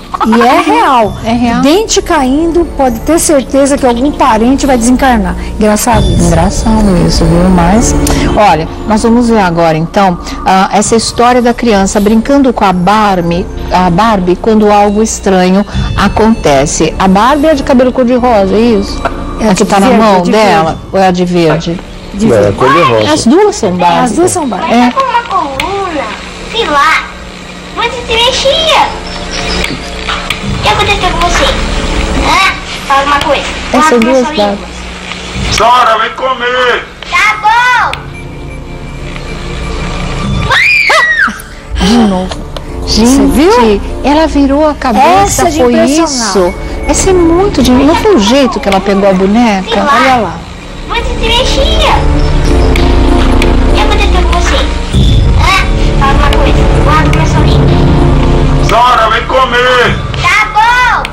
E é real. É real. Dente caindo, pode ter certeza que algum parente vai desencarnar. Engraçado isso. Engraçado isso, viu? Mas, olha, nós vamos ver agora, então, ah, essa história da criança brincando com a Barbie, a Barbie quando algo estranho acontece. A Barbie é de cabelo cor-de-rosa, é isso? É a que de tá na verde, mão de dela? Ou é a de verde? De Não, é ver. cor de rosa. As duas são Barbie. As duas são Barbie. É. Com uma coluna, sei lá, mas se mexia. O que aconteceu com você? Hã? Fala uma coisa. Essas Fala com duas essa língua. Barbie. Sora, vem comer! Tá bom. De novo. Gente, viu? ela virou a cabeça, Essa de foi impressionar. isso. Essa é muito de... Não foi o jeito que ela pegou a boneca? Sei lá. Olha lá. Mas se mexia. O que aconteceu com você? Hã? Fala uma coisa. Fala com essa língua. Sora, vem comer! Tá bom.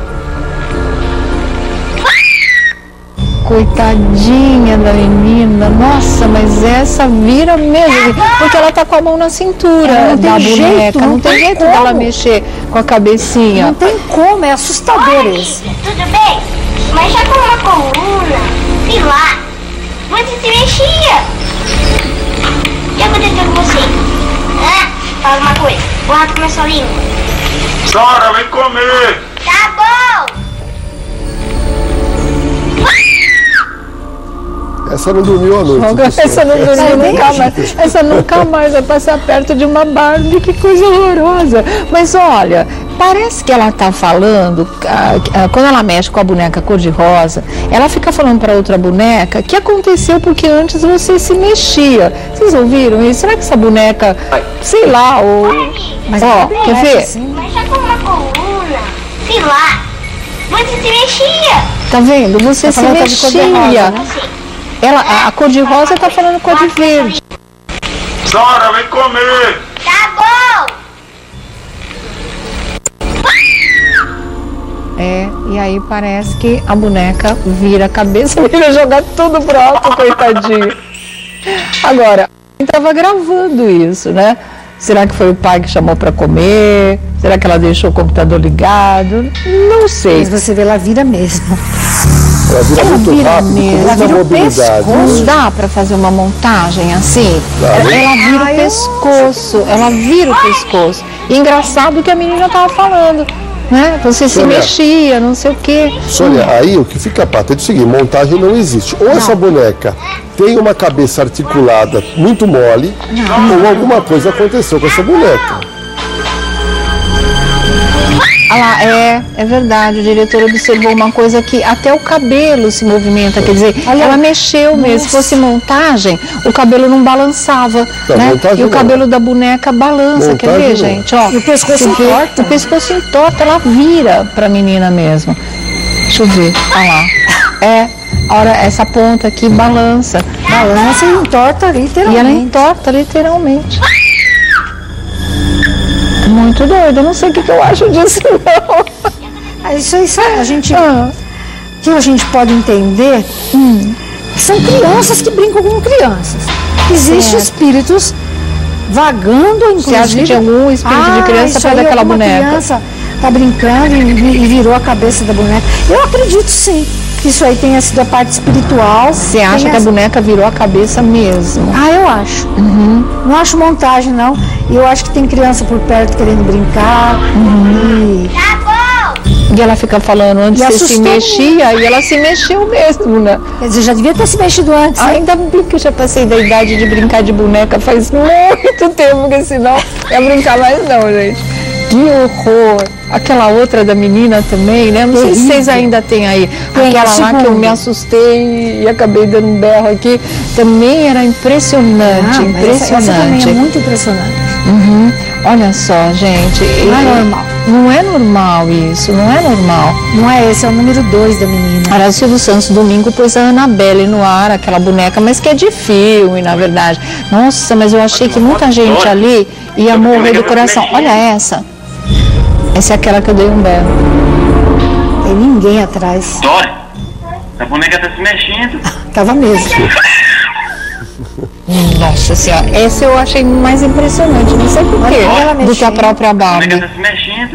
Coitadinha da menina. Nossa, mas essa vira mesmo. Porque ela tá com a mão na cintura É, não tem da jeito, boneca. não Não tem tem jeito como. dela mexer com a cabecinha. Não tem como, é assustador Oi, esse. tudo bem? Mas já com uma coluna, sei lá, mas se mexia. O que aconteceu com você? Hã? Fala uma coisa. Fala com essa língua. Sora, vem comer! Tá bom. Essa não dormiu à noite. Essa não dormiu Sai nunca bem. mais. Essa nunca mais vai passar perto de uma Barbie. Que coisa horrorosa. Mas olha, parece que ela tá falando, ah, ah, quando ela mexe com a boneca cor-de-rosa, ela fica falando para outra boneca que aconteceu porque antes você se mexia. Vocês ouviram isso? Será que essa boneca, sei lá, ou... Mas Ó, não quer é ver? assim. Mas já com uma coluna, sei lá, Você se mexia. Tá vendo? Você Tá se falando de cor de rosa, mexia. né? Ela, a, a cor de rosa tá falando cor de verde. Sora, vem comer. Tá bom. É, e aí parece que a boneca vira a cabeça, vira jogar tudo pro alto, coitadinho. Agora, quem tava gravando isso, né? Será que foi o pai que chamou para comer? Será que ela deixou o computador ligado? Não sei. Mas você vê, ela vira mesmo. Ela vira Ela muito vira rápido, com mesmo. muita Ela vira o mobilidade. Não dá para fazer uma montagem assim? Ela, ela vira o pescoço, ela vira o pescoço. E engraçado que a menina tava falando, né? Você se Sônia. mexia, não sei o quê. Sônia, aí o que fica patente é o seguinte, montagem não existe. Ou essa boneca tem uma cabeça articulada muito mole, ou alguma coisa aconteceu com essa boneca. Ah lá, é, é verdade, o diretor observou uma coisa que até o cabelo se movimenta, quer dizer, ela mexeu mesmo, se fosse montagem, o cabelo não balançava, Não, né? montagem E o não. cabelo da boneca balança, quer Montagem ver, não. gente? Ó, E o pescoço você vê, entorta. O pescoço entorta, ela vira pra menina mesmo. Deixa eu ver, olha lá. É, a hora, essa ponta aqui balança. Balança e entorta E ela literalmente. entorta literalmente. Muito doido, eu não sei o que, que eu acho disso, não. Ah, Isso aí sabe, a gente, Ah. que a gente pode entender hum, são crianças que brincam com crianças. Existem Certo. espíritos vagando, inclusive. Você acha que tinha algum espírito de Ah, criança isso perto aí, daquela alguma boneca? criança tá brincando e, e virou a cabeça da boneca. Eu acredito sim que isso aí tenha sido a parte espiritual. Você acha tenha que a boneca virou a cabeça mesmo? Ah, eu acho. Não acho montagem, não. E eu acho que tem criança por perto querendo brincar. E Tá bom. E ela fica falando, antes E você se assustou mexia e ela se mexeu mesmo, né? quer dizer, já devia ter se mexido antes. né? Ainda bem que eu já passei da idade de brincar de boneca faz muito tempo, porque senão eu ia brincar mais não, gente. Que horror! Aquela outra da menina também, né? Não sei se Terrível. vocês ainda têm aí. Tem, Aquela a lá que eu segunda. me assustei e acabei dando um berro aqui. Também era impressionante, Ah, mas essa, essa também impressionante. é muito impressionante. Uhum. Olha só, gente. Não é e- normal. Não é normal isso, não é normal. Não é esse, é o número dois da menina. Aliás, o Silvio Santos domingo pôs a Annabelle no ar, aquela boneca, mas que é de filme, na verdade. Nossa, mas eu achei que muita gente ali ia morrer do coração. Olha essa. Essa é aquela que eu dei um berro. Tem ninguém atrás. Dória, a boneca tá se mexendo. Tava mesmo. Nossa senhora, essa eu achei mais impressionante, não sei por Olha quê, ela do que a mexendo. própria A boneca Barbie. tá se mexendo.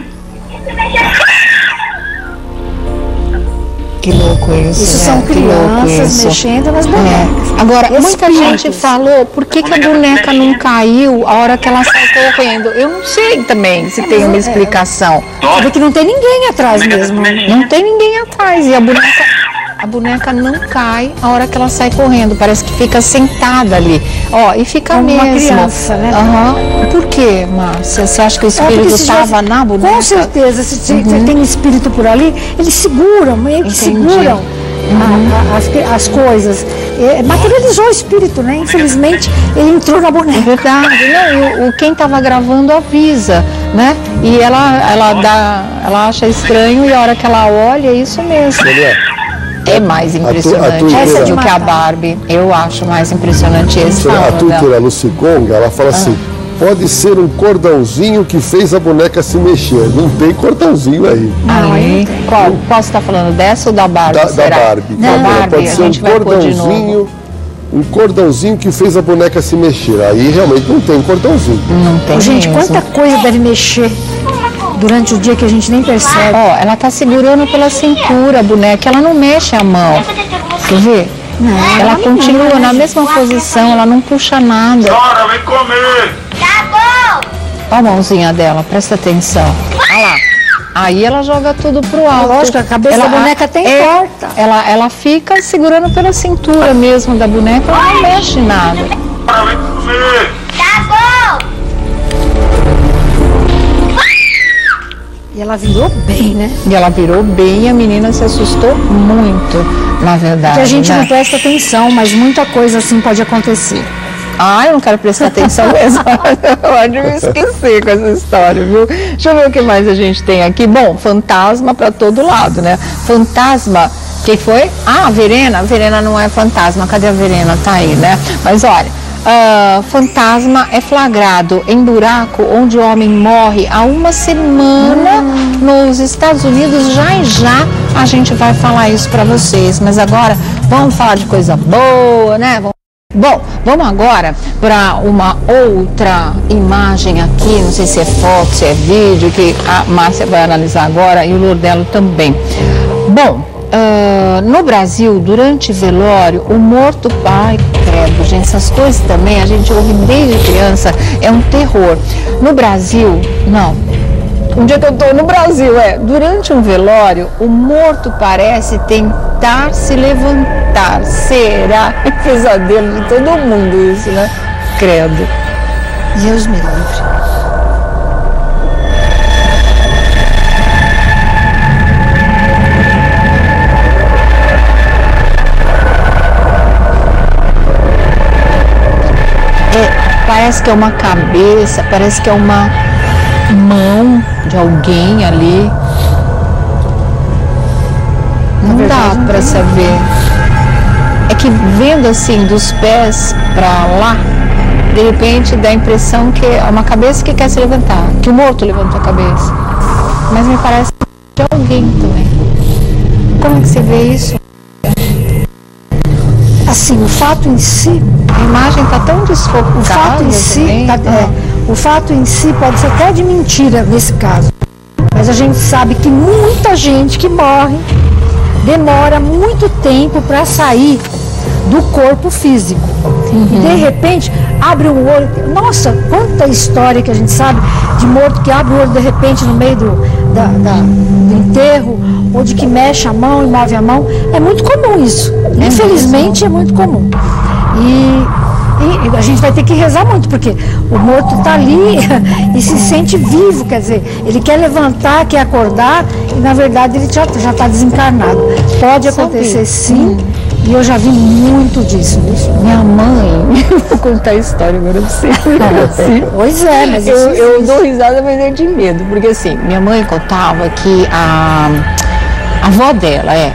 Que louco isso, Isso né? são Que louco crianças isso. mexendo nas É. bonecas. Agora, muita Espíritos. gente falou por que, que a boneca não caiu a hora que ela sai correndo. Eu não sei também se tem uma explicação. Você vê que não tem ninguém atrás A boneca tá se mesmo. né? mexendo. Não tem ninguém atrás e a boneca, a boneca não cai a hora que ela sai correndo. Parece que fica sentada ali. Ó, e fica Como mesmo. uma criança, né? Aham. Por quê, Márcia? Você acha que o É porque espírito se estava tivesse- na boneca? Com certeza, se, se tem espírito por ali, eles seguram, meio que Entendi. seguram a- a- as, as coisas. É, materializou o espírito, né? Infelizmente, ele entrou na É boneca. verdade, não, e o, o quem estava gravando avisa, né? E ela, ela dá, ela acha estranho e a hora que ela olha é isso mesmo. Sônia, É mais a impressionante tua esse inteira- do que a Barbie. Eu acho mais impressionante esse Sônia, a falando dela. tuiteira Lucy Gonga, ela fala assim, pode ser um cordãozinho que fez a boneca se mexer. Não tem cordãozinho aí. Aí, qual, qual você está falando? Dessa ou da Barbie? Da, da será? Barbie. Da Ela Barbie, pode a ser um gente vai pôr de novo. cordãozinho, um cordãozinho que fez a boneca se mexer. Aí realmente não tem cordãozinho. Não tem Gente, mesmo. quanta coisa deve mexer durante o dia que a gente nem percebe. Ó, ela tá segurando pela cintura a boneca, ela não mexe a mão. Quer ver? ela continua na mesma posição, ela não puxa nada. Sora, vem comer. Tá bom. Olha a mãozinha dela, presta atenção. Olha lá. Aí ela joga tudo pro alto. Lógico, a cabeça da boneca tem é, porta. Ela, ela fica segurando pela cintura mesmo da boneca, ela não mexe nada. Sora, vem comer. Tá bom. E ela virou bem, né? E ela virou bem e a menina se assustou muito, na verdade. Que a gente né? não presta atenção, mas muita coisa assim pode acontecer. Ah, eu não quero prestar atenção mesmo. Pode me esquecer com essa história, viu? Deixa eu ver o que mais a gente tem aqui. Bom, fantasma para todo lado, né? Fantasma, quem foi? Ah, a Verena. A Verena não é fantasma. Cadê a Verena? Tá aí, né? Mas olha, uh, fantasma é flagrado em buraco onde o homem morre há uma semana hum. nos Estados Unidos. Já e já a gente vai falar isso para vocês. Mas agora vamos falar de coisa boa, né? Vamos... Bom, vamos agora para uma outra imagem aqui, não sei se é foto, se é vídeo, que a Márcia vai analisar agora e o Lordelo também. Bom, uh, no Brasil, durante velório, o morto, pai, credo, gente, essas coisas também a gente ouve desde criança, é um terror. No Brasil, não. Um dia que eu estou no Brasil, é, durante um velório, o morto parece tentar se levantar. Será? É pesadelo de todo mundo isso, né? Credo. Deus me livre. É, parece que é uma cabeça, parece que é uma mão de alguém ali. Não dá para saber. É que vendo assim dos pés para lá, de repente dá a impressão que é uma cabeça que quer se levantar, que o morto levantou a cabeça. Mas me parece de alguém também. Como é que você vê isso? Assim, o fato em si, a imagem está tão desfocada. O fato em si, tá, é, o fato em si pode ser até de mentira nesse caso. Mas a gente sabe que muita gente que morre demora muito tempo para sair do corpo físico. Uhum. E de repente abre o olho. Nossa, quanta história que a gente sabe de morto que abre o olho de repente no meio do, da, da, do enterro, ou de que mexe a mão e move a mão. É muito comum isso. É Infelizmente mesmo. é muito comum. E, e a gente vai ter que rezar muito, porque o morto está ali e se sente vivo, quer dizer, ele quer levantar, quer acordar, e na verdade ele já está desencarnado. Pode acontecer sim, hum. e eu já vi muito disso. disso. Minha mãe, vou contar a história agora pra você. Assim. Pois é, mas eu, eu dou risada, mas é de medo, porque assim, minha mãe contava que a, a avó dela, é,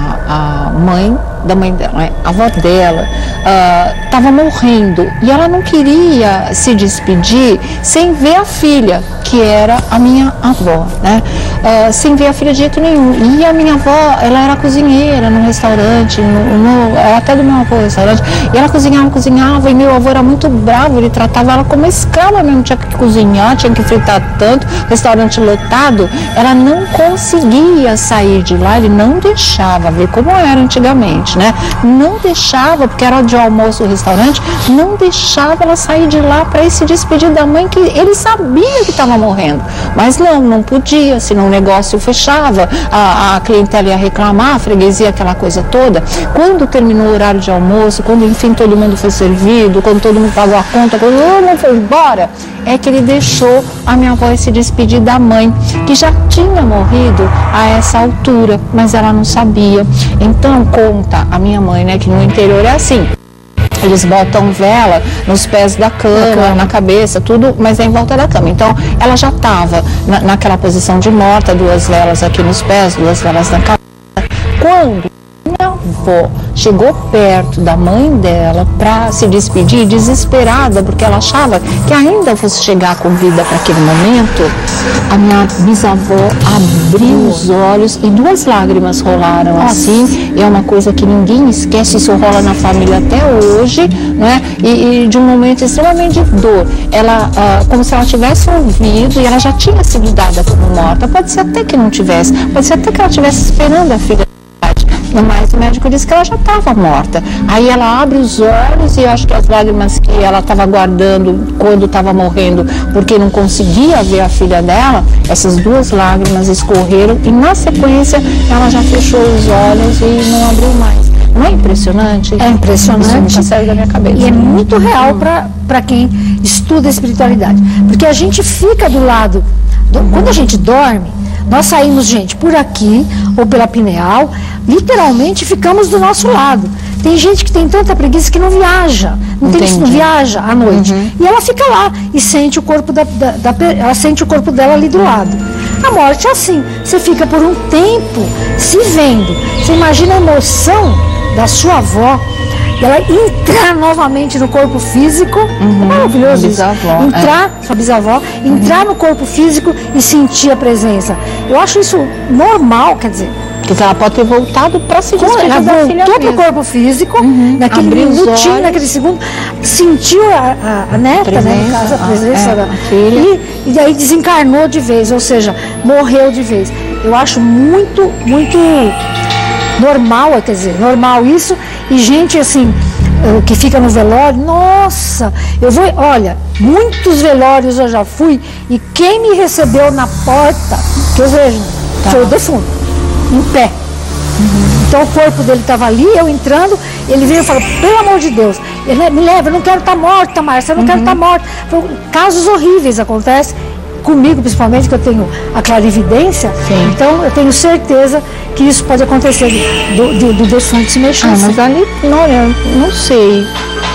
a, a mãe da mãe dela, a avó dela estava uh, morrendo e ela não queria se despedir sem ver a filha, que era a minha avó, né? Uh, sem ver a filha de jeito nenhum. E a minha avó, ela era cozinheira num restaurante, no, no, era até do meu avô restaurante, e ela cozinhava, cozinhava, e meu avô era muito bravo, ele tratava ela como escrava mesmo, tinha que cozinhar, tinha que fritar tanto, restaurante lotado, ela não conseguia sair de lá, ele não deixava, ver como era antigamente, né? Não deixava, porque era de almoço o restaurante, não deixava ela sair de lá para ir se despedir da mãe, que ele sabia que estava morrendo, mas não, não podia, senão o negócio fechava, a, a clientela ia reclamar, a freguesia, aquela coisa toda. Quando terminou o horário de almoço, quando enfim todo mundo foi servido, quando todo mundo pagou a conta, quando todo mundo foi embora, é que ele deixou a minha avó se despedir da mãe, que já tinha morrido a essa altura, mas ela não sabia. Então conta a minha mãe, né, que no interior é assim. Eles botam vela nos pés da cama, cama, na cabeça, tudo, mas é em volta da cama. Então, ela já estava na, naquela posição de morta, duas velas aqui nos pés, duas velas na cabeça. Quando minha avó chegou perto da mãe dela para se despedir, desesperada, porque ela achava que ainda fosse chegar com vida para aquele momento, a minha bisavó abriu os olhos e duas lágrimas rolaram. Nossa. Assim, e é uma coisa que ninguém esquece, isso rola na família até hoje, né? E, e de um momento extremamente de dor, ela, ah, como se ela tivesse ouvido e ela já tinha sido dada como morta. Pode ser até que não tivesse, pode ser até que ela estivesse esperando a filha. Mas o médico disse que ela já estava morta. Aí ela abre os olhos e eu acho que as lágrimas que ela estava guardando quando estava morrendo, porque não conseguia ver a filha dela, essas duas lágrimas escorreram e na sequência ela já fechou os olhos e não abriu mais. Não é impressionante? É impressionante. Isso nunca saiu da minha cabeça. E é muito real para quem estuda a espiritualidade. Porque a gente fica do lado, do, quando a gente dorme, nós saímos, gente, por aqui ou pela pineal, literalmente ficamos do nosso lado. Tem gente que tem tanta preguiça que não viaja, não, tem, não viaja à noite. Uhum. E ela fica lá e sente o corpo da, da, da, ela sente o corpo dela ali do lado. A morte é assim, você fica por um tempo se vendo. Você imagina a emoção da sua avó, ela entrar novamente no corpo físico, uhum. é maravilhoso isso. Bisavó, entrar, é. sua bisavó, uhum. entrar no corpo físico e sentir a presença. Eu acho isso normal, quer dizer, porque ela pode ter voltado para se despedir ela da filha voltou para o mesmo. corpo físico, Uhum. naquele Abriu os minutinho, olhos. naquele segundo, sentiu a, a, a neta, Presença, né, no caso, a presença é, da a filha. E, e aí desencarnou de vez, ou seja, morreu de vez. Eu acho muito, muito normal, quer dizer, normal isso, e gente assim, que fica no velório, nossa, eu vou, olha, muitos velórios eu já fui, e quem me recebeu na porta, que eu vejo, tá. foi o defunto, em pé. Uhum. Então o corpo dele estava ali, eu entrando, ele veio e falou, pelo amor de Deus, ele me leva, eu não quero estar morta, Márcia, eu não uhum. quero estar morta. Casos horríveis acontecem, comigo principalmente, que eu tenho a clarividência, Sim. então eu tenho certeza que isso pode acontecer do, do, do defunto se mexer. Ah, mas ali, olha, não sei.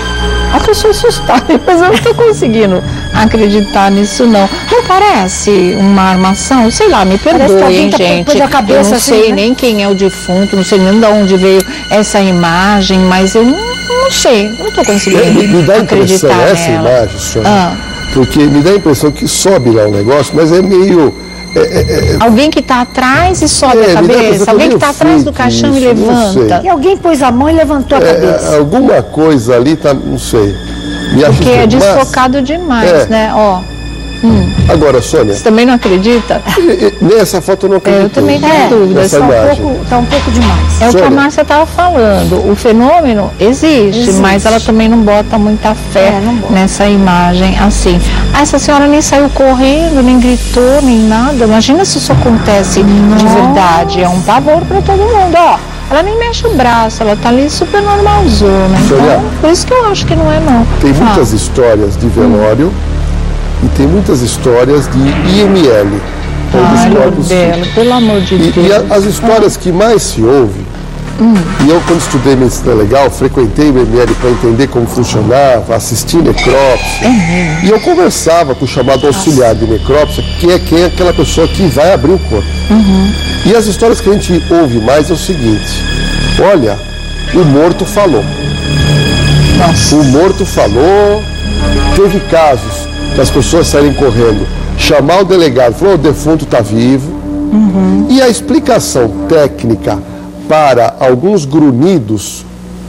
A pessoa assustada, mas eu não estou conseguindo acreditar nisso não. Não parece uma armação? Sei lá, me perdoem, tá gente. A cabeça, eu não assim, sei né? nem quem é o defunto, não sei nem de onde veio essa imagem, mas eu não, não sei, não estou conseguindo me, me dá a impressão acreditar essa nela. imagem, Sônia, ah. porque me dá a impressão que sobe lá o negócio, mas é meio... É, é, é, alguém que está atrás e sobe é, a cabeça, alguém que está atrás do caixão isso, e levanta. E alguém pôs a mão e levantou a é, cabeça. Alguma coisa ali tá, não sei. Me Porque é demais. desfocado demais, é. né? Ó. Hum. Agora, Sônia... Você também não acredita? Nessa foto eu não acredito. É, eu também tenho é, dúvidas. Está um, pouco, tá um pouco demais. É Sônia. O que a Márcia estava falando. O fenômeno existe, existe, mas ela também não bota muita fé é, nessa imagem assim. Ah, essa senhora nem saiu correndo, nem gritou, nem nada. Imagina se isso acontece não. de verdade. É um pavor para todo mundo. Ó, ela nem mexe o braço, ela tá ali super normalzona. Então, por isso que eu acho que não é não. Tem muitas ah. histórias de velório. Hum. E tem muitas histórias de I M L. Ai, Lourdelo, pelo amor de e, Deus. E a, as histórias ah. que mais se ouvem, hum. e eu quando estudei medicina legal, frequentei o I M L para entender como funcionava, assisti necrópsia, é e eu conversava com o chamado auxiliar de necrópsia, que é quem é aquela pessoa que vai abrir o corpo. Uhum. E as histórias que a gente ouve mais é o seguinte, olha, o morto falou. Nossa. O morto falou, teve casos as pessoas saírem correndo, chamar o delegado, falou, o defunto está vivo. Uhum. E a explicação técnica para alguns grunhidos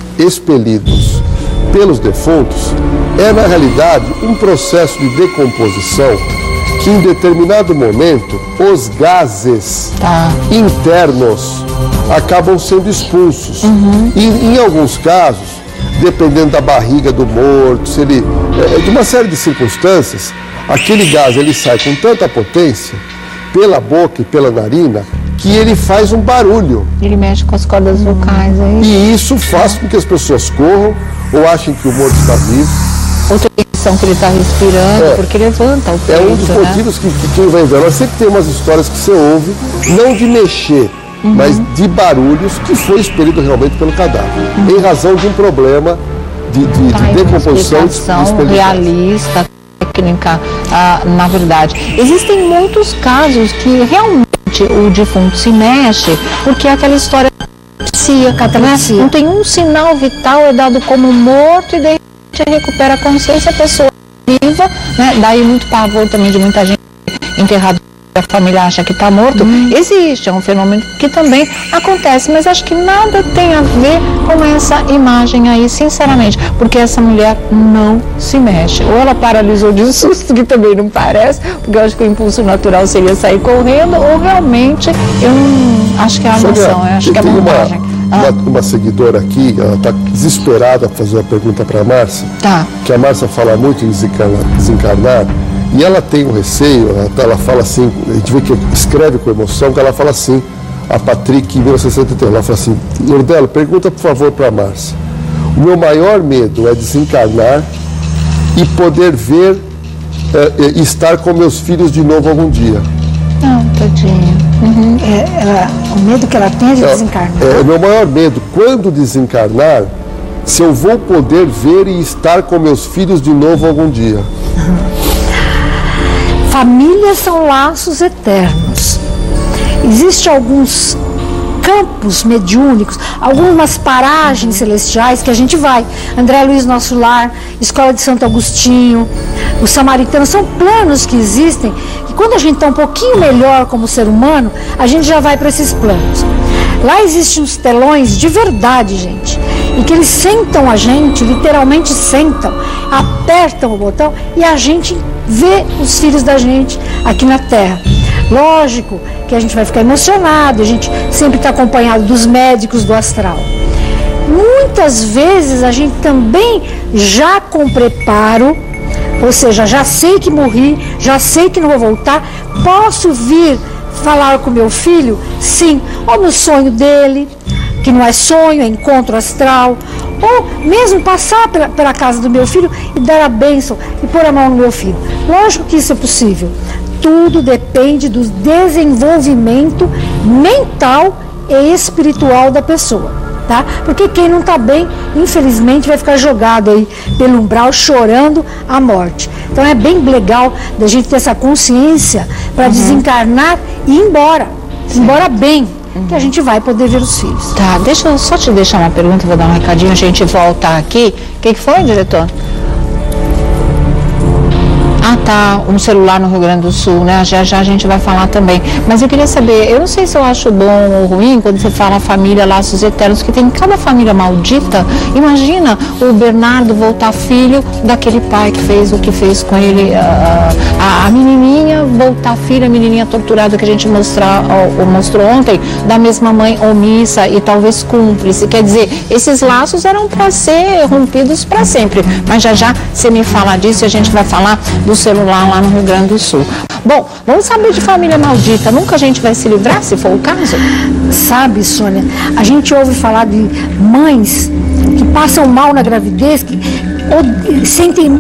expelidos pelos defuntos é, na realidade, um processo de decomposição que, em determinado momento, os gases tá. internos acabam sendo expulsos. Uhum. E, em alguns casos, dependendo da barriga do morto, se ele, é, de uma série de circunstâncias, aquele gás ele sai com tanta potência pela boca e pela narina que ele faz um barulho. Ele mexe com as cordas vocais aí. E isso faz com que as pessoas corram ou achem que o morto está vivo. Outra questão que ele está respirando, é, porque levanta o peito, é um dos né? motivos que, que quem vai ver, mas sempre tem umas histórias que você ouve, não de mexer, Uhum. mas de barulhos que foi expelido realmente pelo cadáver, uhum. em razão de um problema de, de, tá, de decomposição de realista, técnica, ah, na verdade. Existem muitos casos que realmente o defunto se mexe, porque é aquela história catalepsia, né? Não tem um sinal vital, é dado como morto e de repente recupera a consciência, a pessoa viva, né? Daí muito pavor também de muita gente enterrado. A família acha que está morto, hum. existe, é um fenômeno que também acontece, mas acho que nada tem a ver com essa imagem aí, sinceramente, porque essa mulher não se mexe, ou ela paralisou de susto, que também não parece, porque eu acho que o impulso natural seria sair correndo, ou realmente, eu não acho que é a armação, eu acho que é a montagem. Uma, ah. uma, uma seguidora aqui, ela está desesperada para fazer uma pergunta para a Márcia, tá. que a Márcia fala muito em desencarnar, desencarnar. E ela tem um receio, ela, ela fala assim, a gente vê que escreve com emoção, que ela fala assim, a Patrick, em mil novecentos e setenta e três, ela fala assim, Lourdelo, pergunta por favor para a Márcia. O meu maior medo é desencarnar e poder ver, é, estar com meus filhos de novo algum dia. Não, tadinha. Uhum. É, ela, o medo que ela tem é de é, desencarnar. É o meu maior medo, quando desencarnar, se eu vou poder ver e estar com meus filhos de novo algum dia. Famílias são laços eternos. Existem alguns campos mediúnicos, algumas paragens celestiais que a gente vai. André Luiz Nosso Lar, Escola de Santo Agostinho, os Samaritanos, são planos que existem, e quando a gente está um pouquinho melhor como ser humano, a gente já vai para esses planos. Lá existem uns telões de verdade, gente, e que eles sentam a gente, literalmente sentam, apertam o botão e a gente vê os filhos da gente aqui na Terra. Lógico que a gente vai ficar emocionado, a gente sempre está acompanhado dos médicos do astral. Muitas vezes a gente também já com preparo, ou seja, já sei que morri, já sei que não vou voltar, posso vir falar com meu filho? Sim, ou no sonho dele, que não é sonho, é encontro astral, ou mesmo passar pela, pela casa do meu filho e dar a bênção e pôr a mão no meu filho. Lógico que isso é possível. Tudo depende do desenvolvimento mental e espiritual da pessoa, tá? Porque quem não está bem, infelizmente, vai ficar jogado aí pelo umbral, chorando a morte. Então é bem legal da gente ter essa consciência para uhum. desencarnar e ir embora, Sim. embora bem, uhum. que a gente vai poder ver os filhos. Tá, deixa eu só te deixar uma pergunta, vou dar um recadinho, a gente volta aqui. O que, que foi, diretor? Ah, tá, um celular no Rio Grande do Sul, né? Já já a gente vai falar também. Mas eu queria saber, eu não sei se eu acho bom ou ruim quando você fala família, laços eternos, que tem cada família maldita. Imagina o Bernardo voltar filho daquele pai que fez o que fez com ele, a, a, a menininha voltar filha, a menininha torturada que a gente mostrar, ou, ou mostrou ontem, da mesma mãe omissa e talvez cúmplice. Quer dizer, esses laços eram para ser rompidos para sempre. Mas já já você me fala disso e a gente vai falar do celular lá no Rio Grande do Sul. Bom, vamos saber de família maldita. Nunca a gente vai se livrar, se for o caso? Sabe, Sônia, a gente ouve falar de mães que passam mal na gravidez, que ou, sentem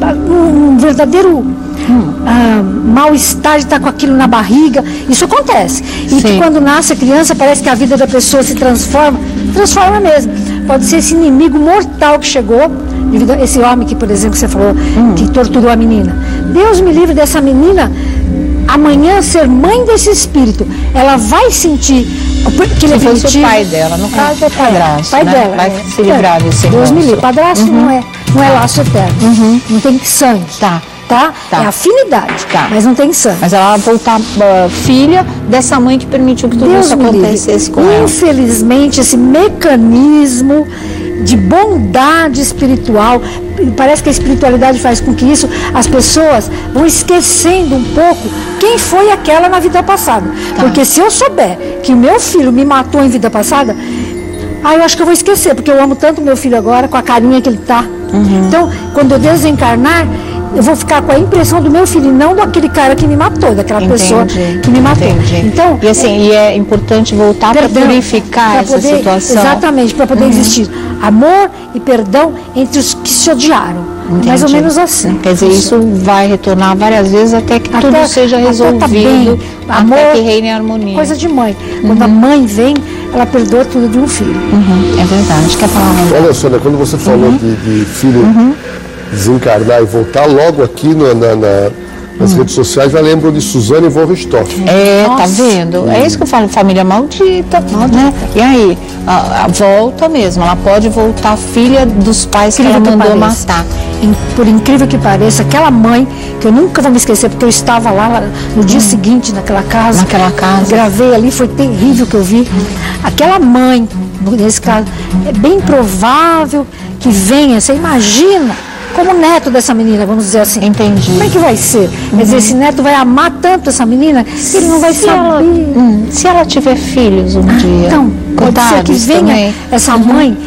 um verdadeiro hum. ah, mal-estar de estar com aquilo na barriga. Isso acontece. E Sim. que quando nasce a criança, parece que a vida da pessoa se transforma. Transforma mesmo. Pode ser esse inimigo mortal que chegou, esse homem que, por exemplo, você falou, hum. que torturou a menina. Deus me livre dessa menina amanhã ser mãe desse espírito. Ela vai sentir que ele se fosse o pai dela, no caso é o padrasto, pai né? dela, vai é, se livrar desse Deus me livre. Padrasto uhum. não é, não é laço eterno, uhum. não tem sangue, tá? Tá? Tá. É afinidade, tá. mas não tem sangue. Mas ela vai voltar uh, filha dessa mãe que permitiu que tudo Deus isso acontecesse com ela. Infelizmente, esse mecanismo de bondade espiritual, parece que a espiritualidade faz com que isso, as pessoas vão esquecendo um pouco quem foi aquela na vida passada. Tá. Porque se eu souber que meu filho me matou em vida passada, ah, eu acho que eu vou esquecer, porque eu amo tanto meu filho agora, com a carinha que ele tá. Uhum. Então, quando eu desencarnar, eu vou ficar com a impressão do meu filho, não daquele cara que me matou, daquela entendi, pessoa que me matou. Entendi. Então, e assim, é, e é importante voltar para purificar pra essa poder, situação. Exatamente, para poder uhum. existir amor e perdão entre os que se odiaram. Entendi. Mais ou menos assim. Quer dizer, isso vai retornar várias vezes até que até, tudo seja resolvido, até, tá bem, até amor, que reine a harmonia. Coisa de mãe. Uhum. Quando a mãe vem, ela perdoa tudo de um filho. Uhum. É verdade. Quer falar? Olha, Sônia, quando você falou uhum. de, de filho uhum. desencarnar e voltar, logo aqui no, na, na, nas hum. redes sociais já lembram de Suzane von Richthofen. É, Nossa. Tá vendo? Hum. É isso que eu falo, família maldita, maldita. Né? E aí, a, a volta mesmo, ela pode voltar filha dos pais incrível que ela mandou que matar. Por incrível que pareça, aquela mãe, que eu nunca vou me esquecer, porque eu estava lá no dia hum. seguinte naquela casa. Naquela casa. Gravei ali, foi terrível que eu vi. Hum. Aquela mãe, nesse caso, é bem provável que venha, você imagina, como neto dessa menina, vamos dizer assim. Entendi. Como é que vai ser? Uhum. Quer dizer, esse neto vai amar tanto essa menina que ele não vai se saber. Ela, hum, se ela tiver filhos um dia. Então, pode ser que venha também. essa mãe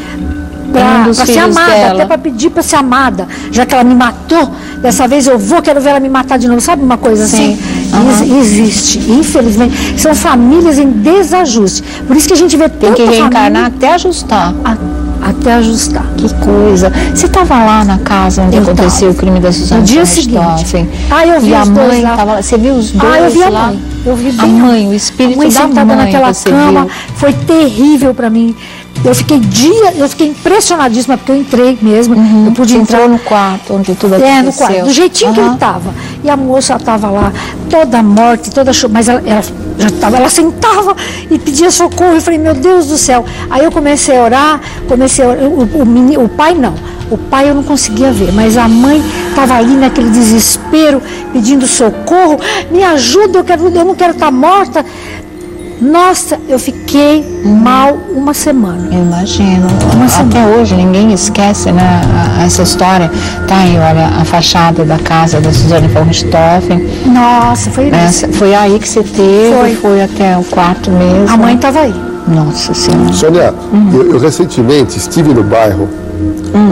para ser amada, dela. até para pedir para ser amada. Já que ela me matou, dessa vez eu vou, quero ver ela me matar de novo. Sabe uma coisa assim? Uhum. Ex existe, infelizmente. São famílias em desajuste. Por isso que a gente vê Tem que reencarnar família... até ajustar. A... Até ajustar. Que coisa. Você estava lá na casa onde eu aconteceu tava. o crime da Suzane? No dia seguinte. Ah, eu vi e os a mãe dois lá. Tava lá. Você viu os dois Ah, eu vi a lá? mãe. Eu vi bem a mãe, o espírito a mãe da sentada mãe naquela cama. viu. Foi terrível para mim. Eu fiquei dia, eu fiquei impressionadíssima, porque eu entrei mesmo. Uhum. Eu pude entrar no quarto onde tudo aconteceu. É, no quarto, do jeitinho uhum. que ele estava. E a moça estava lá, toda morte, toda cho... mas ela, ela já estava, ela sentava e pedia socorro. Eu falei, meu Deus do céu. Aí eu comecei a orar, comecei a orar. O, o, o, o pai não. O pai eu não conseguia ver, mas a mãe estava ali naquele desespero, pedindo socorro. Me ajuda, eu, quero, eu não quero estar morta. Nossa, eu fiquei mal uma semana. Eu imagino. Uma semana. Até hoje ninguém esquece, né? Essa história. Tá aí, olha, a fachada da casa da Suzane von Richthofen. Nossa, foi isso. Foi aí que você teve, foi, foi até o quarto mesmo. A mãe estava aí. Nossa Senhora. Sônia, hum. eu, eu recentemente estive no bairro hum.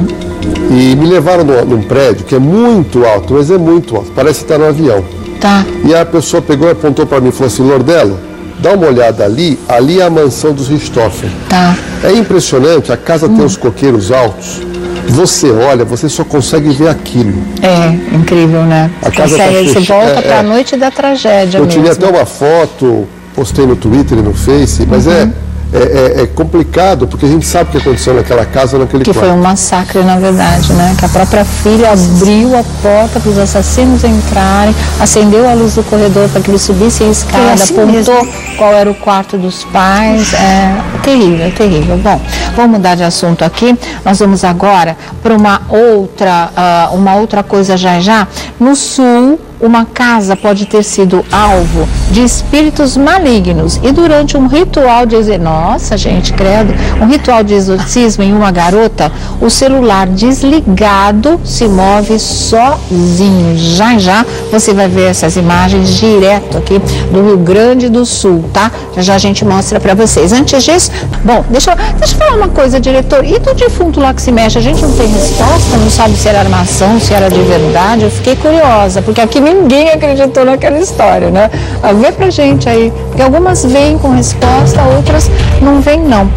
e me levaram no, num prédio que é muito alto, mas é muito alto. Parece estar no avião. Tá. E a pessoa pegou e apontou para mim e falou assim, Lordelo, dá uma olhada ali, ali é a mansão dos Richthofen. Tá. É impressionante, a casa hum. tem os coqueiros altos. Você olha, você só consegue ver aquilo. É, incrível, né? A casa consegue, tá você volta é, para a é. noite da tragédia. Eu mesmo. tirei até uma foto, postei no Twitter e no Face, mas uhum. é, é, é complicado, porque a gente sabe o que aconteceu naquela casa, naquele que quarto. Foi um massacre, na verdade, né? Que a própria filha abriu a porta para os assassinos entrarem, acendeu a luz do corredor para que eles subissem a escada, assim apontou mesmo. Qual era o quarto dos pais. É terrível, terrível. Bom, vamos mudar de assunto aqui. Nós vamos agora para uma outra, uh, uma outra coisa já já. No sul, uma casa pode ter sido alvo de espíritos malignos e durante um ritual de nossa gente, credo, um ritual de exorcismo em uma garota, o celular desligado se move sozinho. Já já você vai ver essas imagens direto aqui do Rio Grande do Sul, tá? Já já a gente mostra pra vocês. Antes disso, bom, deixa eu, deixa eu falar uma coisa, diretor, e do defunto lá que se mexe, a gente não tem resposta, não sabe se era armação, se era de verdade. Eu fiquei curiosa, porque aqui ninguém acreditou naquela história, né? Vê pra gente aí, porque algumas vêm com resposta, outras não vêm não.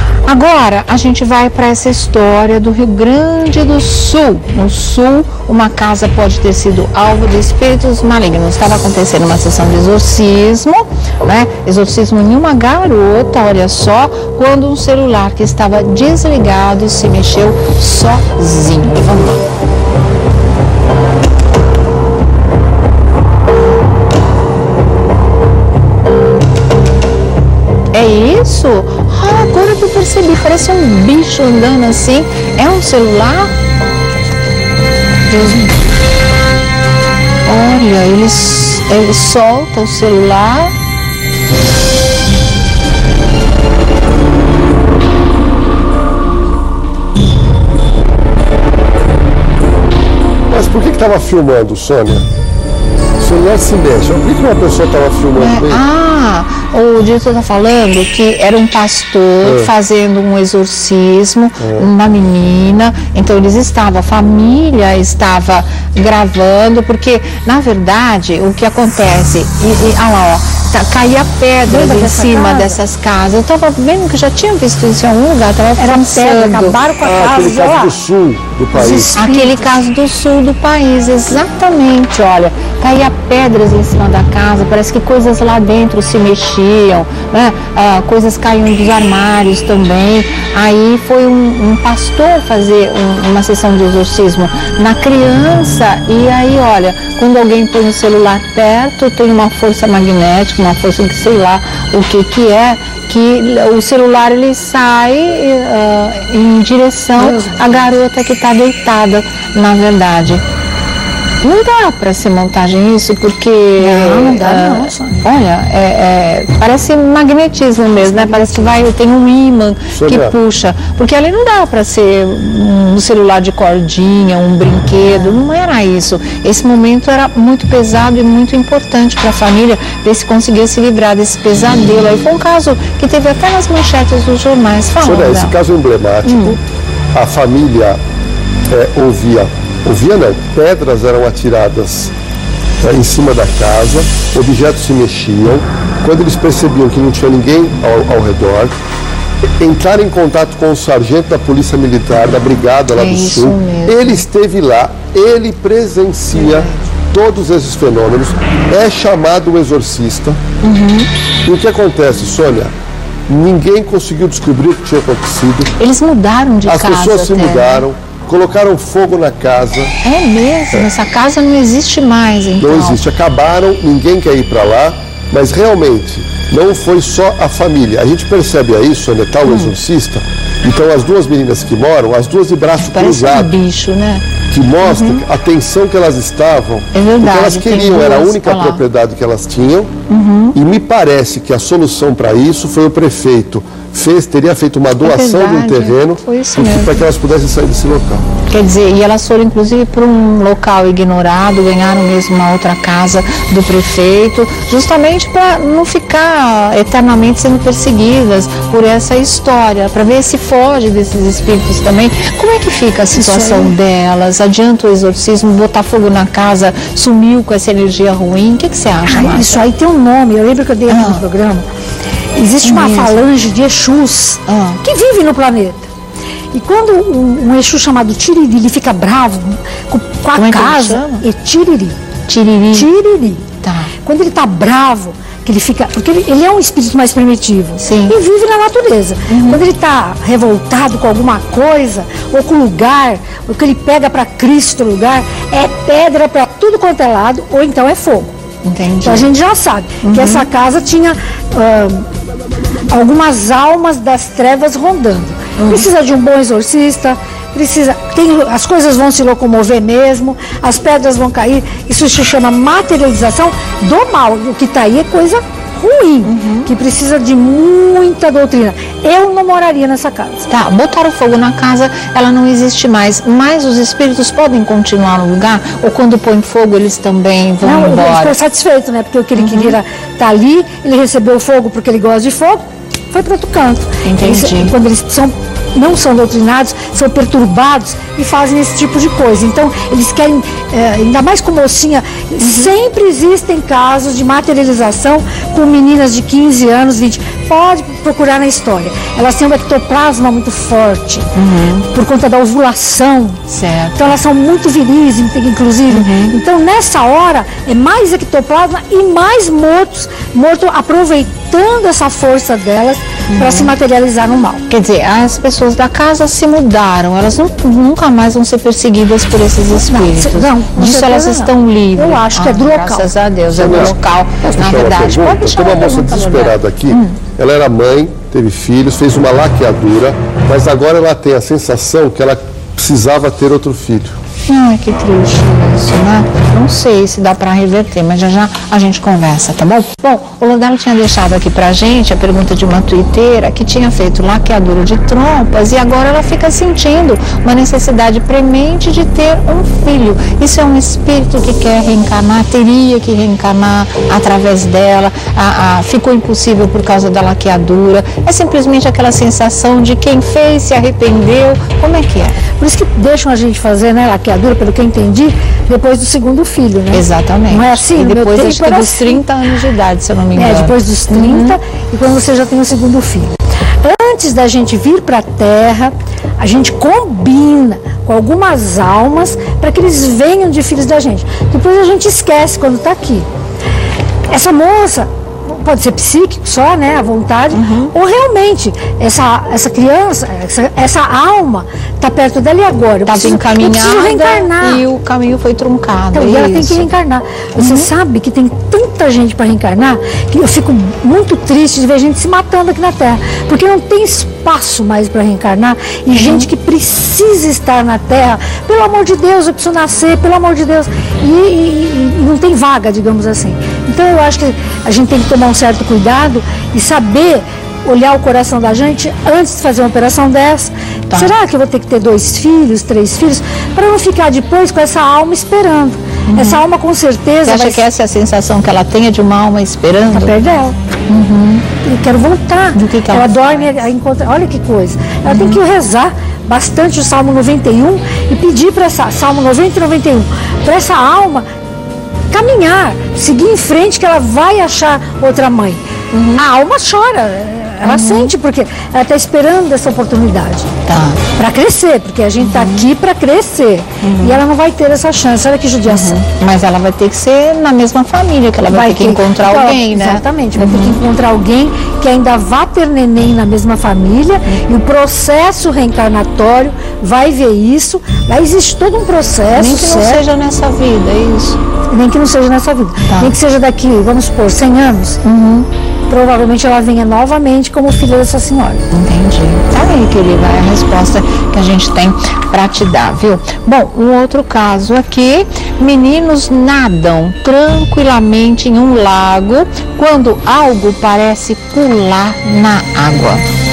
Agora a gente vai para essa história do Rio Grande do Sul. No sul, uma casa pode ter sido alvo de espíritos malignos. Estava acontecendo uma sessão de exorcismo, né? Exorcismo em uma garota, olha só, quando um celular que estava desligado se mexeu sozinho. Vamos lá. É isso? Ah, agora que eu percebi, parece um bicho andando assim. É um celular? Deus me... Olha, ele, ele solta o celular. Mas por que estava filmando, Sônia? O celular se mexe. Por que uma pessoa estava filmando é, bem? Ah, o diretor está falando que era um pastor é. fazendo um exorcismo, é. uma menina. Então eles estavam, a família estava gravando, porque na verdade o que acontece, e, e ah lá, ó, tá, caía pedras em cima casa? dessas casas. Eu estava vendo que já tinha visto isso em algum lugar, estava era pedra, acabaram com a ah, casa. Aquele caso lá. do sul do país. Aquele caso do sul do país, exatamente, olha, caía pedras em cima da casa, parece que coisas lá dentro se mexiam, né? Ah, coisas caíam dos armários também. Aí foi um, um pastor fazer um, uma sessão de exorcismo na criança, e aí, olha, quando alguém põe o celular perto, tem uma força magnética, uma força que sei lá o que que é, que o celular ele sai uh, em direção à garota que está deitada, na verdade. Não dá para ser montagem isso, porque... Não, não dá uh, não, Sônia. Olha, é, é, parece magnetismo mesmo, né? Parece que vai, tem um ímã que puxa. Porque ali não dá para ser um celular de cordinha, um brinquedo, não era isso. Esse momento era muito pesado e muito importante para a família, ver se conseguia se livrar desse pesadelo. Aí foi um caso que teve até nas manchetes dos jornais. Fala, Sônia, esse caso emblemático, hum. a família é, ouvia... Ouvia não, pedras eram atiradas é, em cima da casa, objetos se mexiam. Quando eles percebiam que não tinha ninguém ao, ao redor, entraram em contato com o sargento da Polícia Militar, da Brigada lá é do Sul. Mesmo. Ele esteve lá, ele presencia é. todos esses fenômenos, é chamado um exorcista. Uhum. E o que acontece, Sônia? ninguém conseguiu descobrir o que tinha acontecido. Eles mudaram de As casa. As pessoas se até, mudaram, né? colocaram fogo na casa. É mesmo? É. Essa casa não existe mais, então? Não existe. Acabaram, ninguém quer ir para lá, mas realmente não foi só a família. A gente percebe aí, Sônia, tá o hum. exorcista. Então as duas meninas que moram, as duas de braço Parece cruzado. Um bicho, né? Que mostra uhum. a tensão que elas estavam. É verdade. Porque elas queriam, era a única propriedade que elas tinham. Uhum. E me parece que a solução para isso foi o prefeito. Fez, teria feito uma doação é de um terreno para que elas pudessem sair desse local. Quer dizer, e elas foram inclusive para um local ignorado, ganharam mesmo uma outra casa do prefeito, justamente para não ficar eternamente sendo perseguidas por essa história, para ver se foge desses espíritos também. Como é que fica a situação delas? Adianta o exorcismo, botar fogo na casa, sumiu com essa energia ruim? O que, que você acha, ah, Márcia? Isso aí tem um nome, eu lembro que eu dei aqui ah. no programa. Existe é uma mesmo. falange de Exus ah. que vive no planeta. E quando um, um Exu chamado Tiriri, ele fica bravo com, com a Como casa, é, é Tiriri. Tiriri. Tiriri. Tá. Quando ele está bravo, que ele fica, porque ele, ele é um espírito mais primitivo. Sim. E vive na natureza. Uhum. Quando ele está revoltado com alguma coisa, ou com o lugar, ou que ele pega para Cristo o lugar, é pedra para tudo quanto é lado, ou então é fogo. Entendi. Então a gente já sabe uhum. que essa casa tinha uh, algumas almas das trevas rondando. Uhum. Precisa de um bom exorcista, precisa, tem, as coisas vão se locomover mesmo, as pedras vão cair. Isso se chama materialização do mal. O que está aí é coisa ruim, uhum. que precisa de muita doutrina. Eu não moraria nessa casa. Tá, botaram fogo na casa, ela não existe mais, mas os espíritos podem continuar no lugar? Ou quando põe fogo eles também vão não, embora? Ele ficou satisfeito, né? Porque o que ele uhum. queria estar ali, ele recebeu o fogo porque ele gosta de fogo, foi para outro canto. Entendi. Eles, quando eles são, não são doutrinados, são perturbados e fazem esse tipo de coisa. Então, eles querem, é, ainda mais com mocinha, uhum. sempre existem casos de materialização com meninas de quinze anos, vinte. Pode procurar na história. Elas têm um ectoplasma muito forte, uhum. por conta da ovulação. Certo. Então, elas são muito viris, inclusive. Uhum. Então, nessa hora, é mais ectoplasma e mais mortos, mortos aproveitando essa força delas uhum. para se materializar no mal. Quer dizer, as pessoas da casa se mudaram, elas não, nunca mais vão ser perseguidas por esses espíritos. Não, não disso elas não. estão livres. Eu acho ah, que é do local. Graças a Deus, é do local. Na verdade, pode deixar tem uma moça desesperada aqui. Hum. Ela era mãe, teve filhos, fez uma laqueadura, mas agora ela tem a sensação que ela precisava ter outro filho. Ai, que triste isso, né? Não sei se dá para reverter, mas já já a gente conversa, tá bom? Bom, o Landaro tinha deixado aqui pra gente a pergunta de uma tuiteira que tinha feito laqueadura de trompas e agora ela fica sentindo uma necessidade premente de ter um filho. Isso é um espírito que quer reencarnar, teria que reencarnar através dela, a, a, ficou impossível por causa da laqueadura. É simplesmente aquela sensação de quem fez, se arrependeu. Como é que é? Por isso que deixam a gente fazer, né, laqueadura, pelo que eu entendi, depois do segundo filho, né? Exatamente. Não é assim? E depois acho que dos assim. trinta anos de idade, se eu não me engano. É, depois dos trinta uhum. e quando você já tem o segundo filho. Antes da gente vir para a Terra, a gente combina com algumas almas para que eles venham de filhos da gente. Depois a gente esquece quando está aqui. Essa moça pode ser psíquico só, né, à vontade, uhum. ou realmente essa, essa criança, essa, essa alma está perto dela e agora. Estava encaminhada reencarnar. E o caminho foi truncado. Então, é e ela isso. tem que reencarnar. Você uhum. sabe que tem tanta gente para reencarnar que eu fico muito triste de ver gente se matando aqui na Terra, porque não tem espaço mais para reencarnar e uhum. gente que precisa estar na Terra. Pelo amor de Deus, eu preciso nascer, pelo amor de Deus. E, e, e não tem vaga, digamos assim. Então eu acho que a gente tem que tomar um certo cuidado e saber olhar o coração da gente antes de fazer uma operação dessa. Tá. Será que eu vou ter que ter dois filhos, três filhos, para não ficar depois com essa alma esperando? Uhum. Essa alma com certeza... Você acha vai... que essa é a sensação que ela tem, é de uma alma esperando? Tá perto dela. Uhum. Eu quero voltar. Do que que ela ela dorme, a encontra... Olha que coisa. Ela uhum. tem que rezar bastante o Salmo noventa e um e pedir para essa... Salmo noventa e noventa e um, para essa alma caminhar, seguir em frente, que ela vai achar outra mãe. Uhum. A alma chora. ela uhum. sente, porque ela está esperando essa oportunidade. Tá. Para crescer, porque a gente está uhum. aqui para crescer. Uhum. E ela não vai ter essa chance. Olha que judiação. Uhum. Mas ela vai ter que ser na mesma família, que ela vai, vai ter que encontrar então, alguém, né? Exatamente, vai uhum. ter que encontrar alguém que ainda vá ter neném na mesma família, uhum. e o processo reencarnatório vai ver isso. Lá existe todo um processo. Nem que não certo? seja nessa vida, é isso. Nem que não seja nessa vida. Tá. Nem que seja daqui, vamos supor, cem anos. Uhum. Provavelmente ela venha novamente como filha dessa senhora. Entendi. Tá aí, querida, é a resposta que a gente tem para te dar, viu? Bom, um outro caso aqui, meninos nadam tranquilamente em um lago quando algo parece pular na água.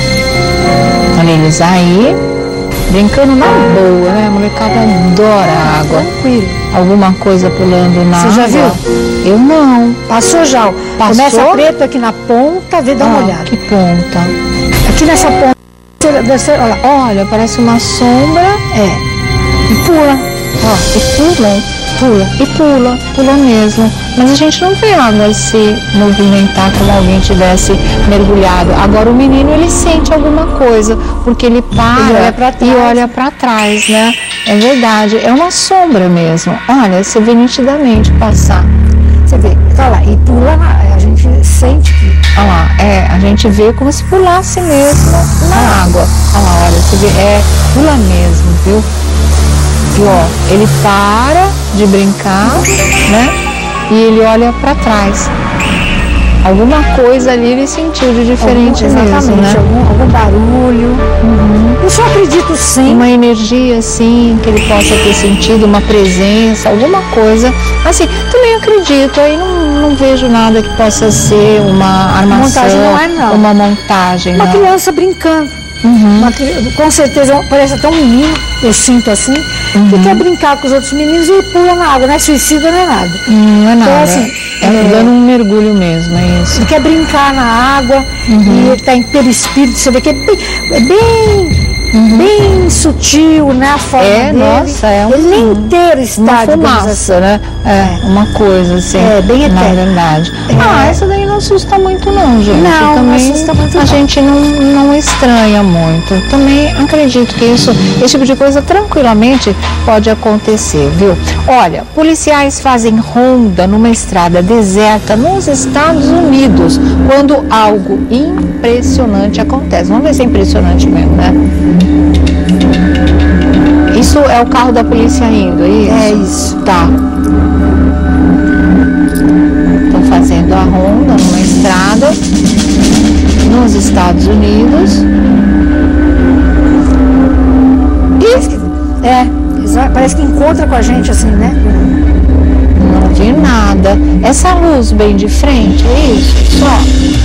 Olha eles aí, brincando na boa, né? A molecada adora a água. Tranquilo. Alguma coisa pulando na água. Você já viu? Eu não. Passou já. Passou? Começa preto aqui na ponta, vê, dá uma Ah, olhada. que ponta? Aqui nessa ponta, deve ser, olha lá. Olha, parece uma sombra. É. E pula. Ó, e pula, pula, e pula, pula mesmo. Mas a gente não vê a água se movimentar como alguém tivesse mergulhado. Agora o menino, ele sente alguma coisa, porque ele para ele olha pra trás. e olha para trás, né? É verdade, é uma sombra mesmo. Olha, você vê nitidamente passar. Você vê, tá lá, e pula, na, a gente sente que... Olha lá, é, a gente vê como se pulasse mesmo na água. Olha lá, olha, você vê, é, pula mesmo, viu? E ó, ele para de brincar, né? E ele olha para trás. Alguma coisa ali ele sentiu de diferente algum, mesmo, exatamente, né? Algum, algum barulho. Uhum. Eu só acredito sim. Uma energia assim, que ele possa ter sentido, uma presença, alguma coisa. Assim, também acredito, aí não, não vejo nada que possa ser uma armação, montagem não é, não. uma montagem. Uma não. criança brincando. Uhum. Uma, com certeza, parece até um menino, eu sinto assim, uhum. que quer brincar com os outros meninos e pula na água, não é suicida, não é nada. Hum, não é nada, então, assim, é, é dando um mergulho mesmo, é isso. Ele quer brincar na água, uhum. e ele está em perispírito, você vê que é bem, é bem, uhum. bem sutil, né, a forma é, dele. Nossa, é um, ele nem inteiro está, uma fumaça, assim. né? É, uma coisa assim, é, bem na eterna. verdade. É. Ah, essa daí não assusta muito não, gente. Não, também não assusta muito a não. gente não, não estranha muito. Também acredito que isso, esse tipo de coisa tranquilamente pode acontecer, viu? Olha, policiais fazem ronda numa estrada deserta nos Estados Unidos quando algo impressionante acontece. Vamos ver se é impressionante mesmo, né? Isso é o carro da polícia indo, é isso? É isso. Tá. Estão fazendo a ronda numa estrada nos Estados Unidos. E, é, parece que encontra com a gente assim, né? Não vi nada. Essa luz bem de frente, é isso? Só.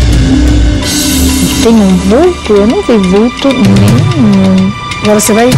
Tem um vulto? Eu não vi vulto nenhum. Agora você vai...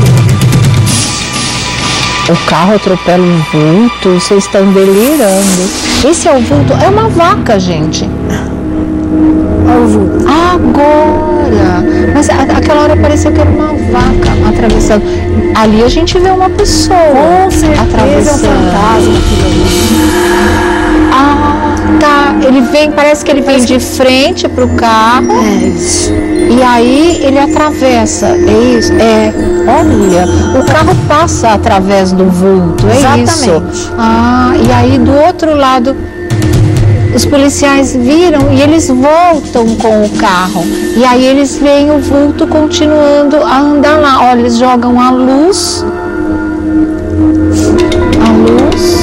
O carro atropela um vulto, vocês estão delirando. Esse é o vulto, é uma vaca, gente. É o vulto. Agora! Mas a, aquela hora parecia que era uma vaca atravessando. Ali a gente vê uma pessoa com certeza atravessando. É um fantasma aquilo ali. Ah, tá. Ele vem, parece que ele vem de frente pro carro. É isso. E aí ele atravessa, é isso? É, olha, o carro passa através do vulto, é exatamente. Isso? Ah, e aí do outro lado, os policiais viram e eles voltam com o carro. E aí eles veem o vulto continuando a andar lá. Olha, eles jogam a luz, a luz,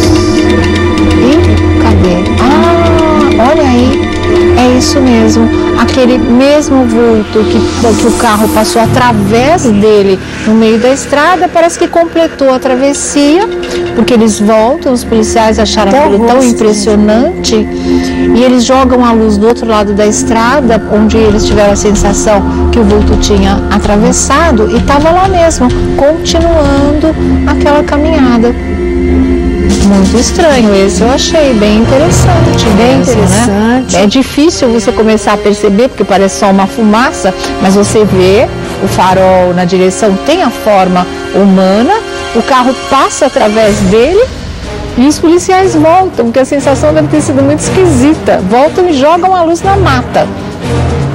e cadê? Ah, olha aí. É isso mesmo, aquele mesmo vulto que, que o carro passou através dele no meio da estrada, parece que completou a travessia, porque eles voltam, os policiais acharam aquilo tão impressionante, e eles jogam a luz do outro lado da estrada, onde eles tiveram a sensação que o vulto tinha atravessado, e estava lá mesmo, continuando aquela caminhada. Muito estranho, esse eu achei bem interessante. Bem mesmo, interessante. Né? É difícil você começar a perceber, porque parece só uma fumaça, mas você vê o farol na direção, tem a forma humana, o carro passa através dele e os policiais voltam, porque a sensação deve ter sido muito esquisita. Voltam e jogam a luz na mata.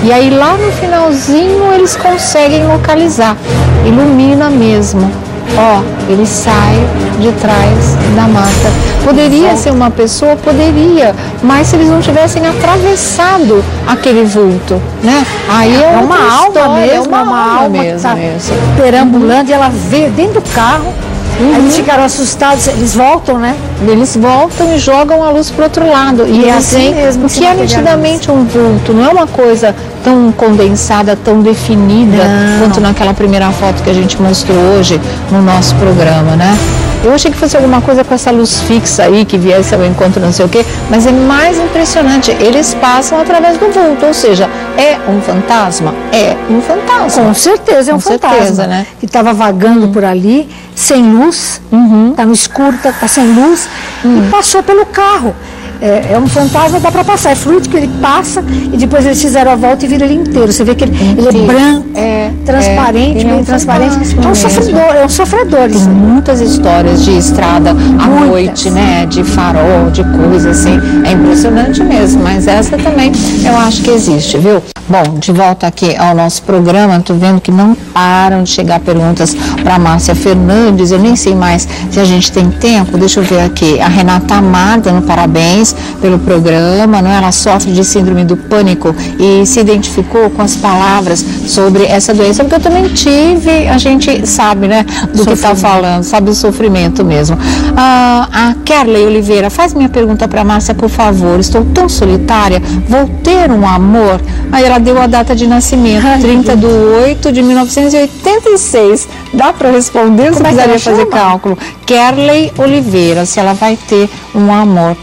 E aí lá no finalzinho eles conseguem localizar, ilumina mesmo. Ó, ele sai de trás da mata. Poderia ser uma pessoa? Poderia, mas se eles não tivessem atravessado aquele vulto, né? Aí é, é uma alma história, mesmo, é uma, uma alma, alma mesmo, que tá mesmo. perambulando, e ela veio dentro do carro. Uhum. Aí eles ficaram assustados, eles voltam, né? Eles voltam e jogam a luz para o outro lado. E, E é assim assim, mesmo o que que é não pegar nitidamente um vulto, não é uma coisa tão condensada, tão definida Não. quanto naquela primeira foto que a gente mostrou hoje no nosso programa, né? Eu achei que fosse alguma coisa com essa luz fixa aí, que viesse ao encontro não sei o quê, mas é mais impressionante, eles passam através do vulto, ou seja, é um fantasma? É um fantasma. Com certeza é um Com fantasma, certeza, né? que estava vagando por ali, sem luz, Uhum. tá no escuro, tá, tá sem luz, e passou pelo carro. É, é um fantasma, dá para passar, é fluido que ele passa e depois eles fizeram a volta e viram ele inteiro. Você vê que ele, ele é branco, É, transparente, é, ele é meio um transparente. fantasma É um mesmo. sofredor, é um sofredor Tem isso. muitas histórias de estrada à Muitas. noite, né? De farol, de coisa assim. É impressionante mesmo, mas essa também eu acho que existe, viu? Bom, de volta aqui ao nosso programa, tô vendo que não param de chegar perguntas para Márcia Fernandes. Eu nem sei mais se a gente tem tempo. Deixa eu ver aqui. A Renata Amar dando parabéns pelo programa, não? Ela sofre de síndrome do pânico e se identificou com as palavras sobre essa doença, porque eu também tive, a gente sabe, né, do que está falando, sabe o sofrimento mesmo. Ah, a Kerley Oliveira, faz minha pergunta para Márcia, por favor. Estou tão solitária, vou ter um amor? Aí ela deu a data de nascimento, Ai, trinta de oito de mil novecentos e oitenta e seis. Dá para responder se Como é que precisaria ela fazer chama? cálculo. Kerley Oliveira, se ela vai ter um amor.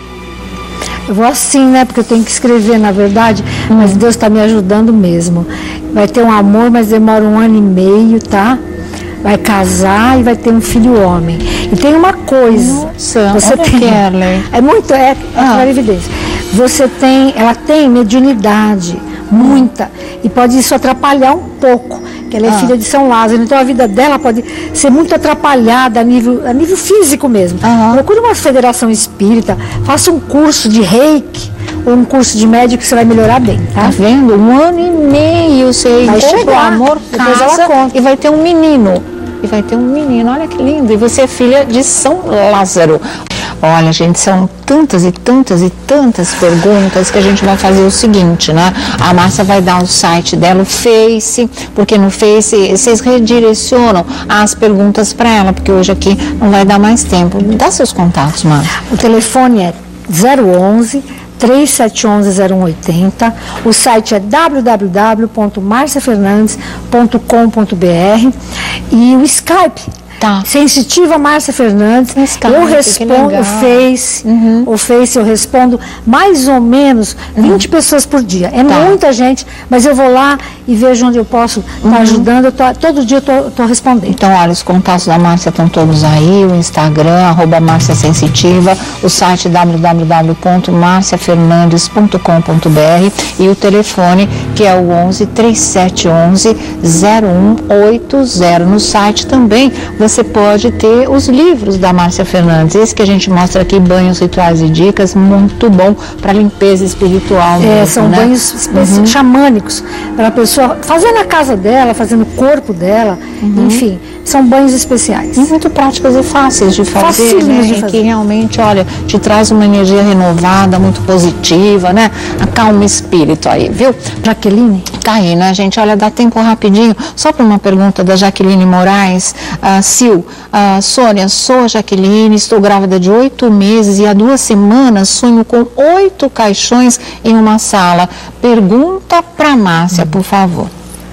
Eu vou assim, né? Porque eu tenho que escrever, na verdade, mas Deus está me ajudando mesmo. Vai ter um amor, mas demora um ano e meio, tá? Vai casar e vai ter um filho homem. E tem uma coisa. Nossa, você olha, tem. Kerley. É muito, é, é Ah. clarividência. Você tem, ela tem mediunidade, muita, e pode isso atrapalhar um pouco, que ela é Ah. filha de São Lázaro, então a vida dela pode ser muito atrapalhada a nível, a nível físico mesmo. Aham. Procure uma federação espírita, faça um curso de reiki ou um curso de médico que você vai melhorar bem, tá? Tá vendo? Um ano e meio você Vai encontra o chegar, amor, depois casa ela conta. e vai ter um menino. E vai ter um menino, olha que lindo. E você é filha de São Lázaro. Olha, gente, são tantas e tantas e tantas perguntas que a gente vai fazer o seguinte, né? A Márcia vai dar o site dela, o Face, porque no Face vocês redirecionam as perguntas para ela, porque hoje aqui não vai dar mais tempo. Dá seus contatos, Márcia. O telefone é zero onze, três sete um um, zero um oito zero. O site é w w w ponto marcia fernandes ponto com ponto b r e o Skype. Tá. Sensitiva Márcia Fernandes. Skype, eu que respondo legal. o Face. Uhum. O Face eu respondo mais ou menos vinte pessoas por dia. É Tá. muita gente, mas eu vou lá e vejo onde eu posso estar ajudando. Eu tô, todo dia eu estou respondendo. Então, olha, os contatos da Márcia estão todos aí, o Instagram, arroba Márcia Sensitiva, o site w w w ponto marcia fernandes ponto com ponto b r e o telefone que é o onze, três sete um um, zero um oito zero. No site também você pode ter os livros da Márcia Fernandes, esse que a gente mostra aqui, Banhos, Rituais e Dicas, muito bom para limpeza espiritual É, mesmo, são né? banhos especi- xamânicos para a pessoa fazer na casa dela, fazer no corpo dela, enfim, são banhos especiais. E muito práticas e fáceis de fazer, Facílimas né? de E fazer. que realmente, olha, te traz uma energia renovada, muito positiva, né? Acalma o espírito aí, viu? Jaqueline? Tá aí, né, gente? Olha, dá tempo rapidinho, só para uma pergunta da Jaqueline Moraes. Ah, Sil, ah, Sônia, sou a Jaqueline, estou grávida de oito meses e há duas semanas sonho com oito caixões em uma sala. Pergunta para Márcia, por favor.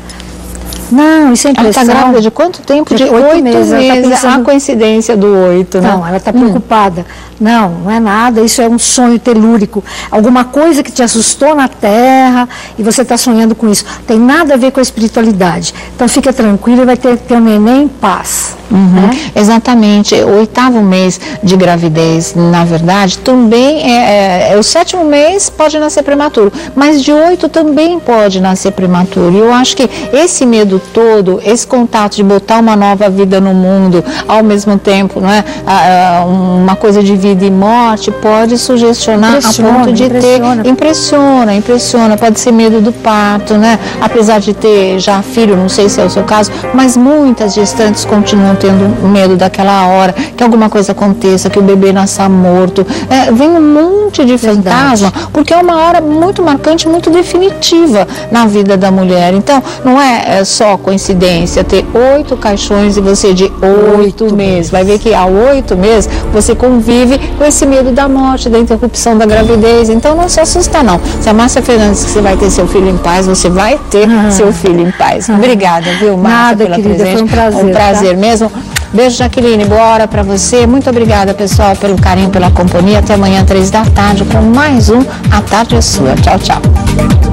Não, isso é Ela está impressão. grávida de quanto tempo? De De oito oito meses. meses. Ela tá pensando- A coincidência do oito, né? Não, ela está preocupada. Não, não é nada, isso é um sonho telúrico. Alguma coisa que te assustou na Terra e você está sonhando com isso. Tem nada a ver com a espiritualidade. Então fica tranquila e vai ter, ter um neném em paz. Uhum, né? Exatamente. O oitavo mês de gravidez, na verdade, também é, é, é o sétimo mês pode nascer prematuro, mas de oito também pode nascer prematuro. E eu acho que esse medo todo, esse contato de botar uma nova vida no mundo, ao mesmo tempo, não é, uma coisa de vida e morte, pode sugestionar Impressiona, a ponto de impressiona. ter, impressiona, impressiona, pode ser medo do parto, né? Apesar de ter já filho, não sei se é o seu caso, mas muitas gestantes continuam tendo medo daquela hora, que alguma coisa aconteça, que o bebê nasça morto. É, vem um monte de fantasma, porque é uma hora muito marcante, muito definitiva na vida da mulher. Então, não é, é só coincidência ter oito caixões e você de oito, oito meses. Vai ver que há oito meses você convive com esse medo da morte, da interrupção da gravidez. Então, não se assusta, não. Se a Márcia Fernandes que você vai ter seu filho em paz, você vai ter ah. seu filho em paz. Obrigada, viu, Márcia, Nada, pela querida, presença. foi um prazer. Um prazer tá? mesmo. Beijo, Jaqueline. Boa hora pra você. Muito obrigada, pessoal, pelo carinho, pela companhia. Até amanhã, três da tarde, com mais um A Tarde é Sua. Tchau, tchau.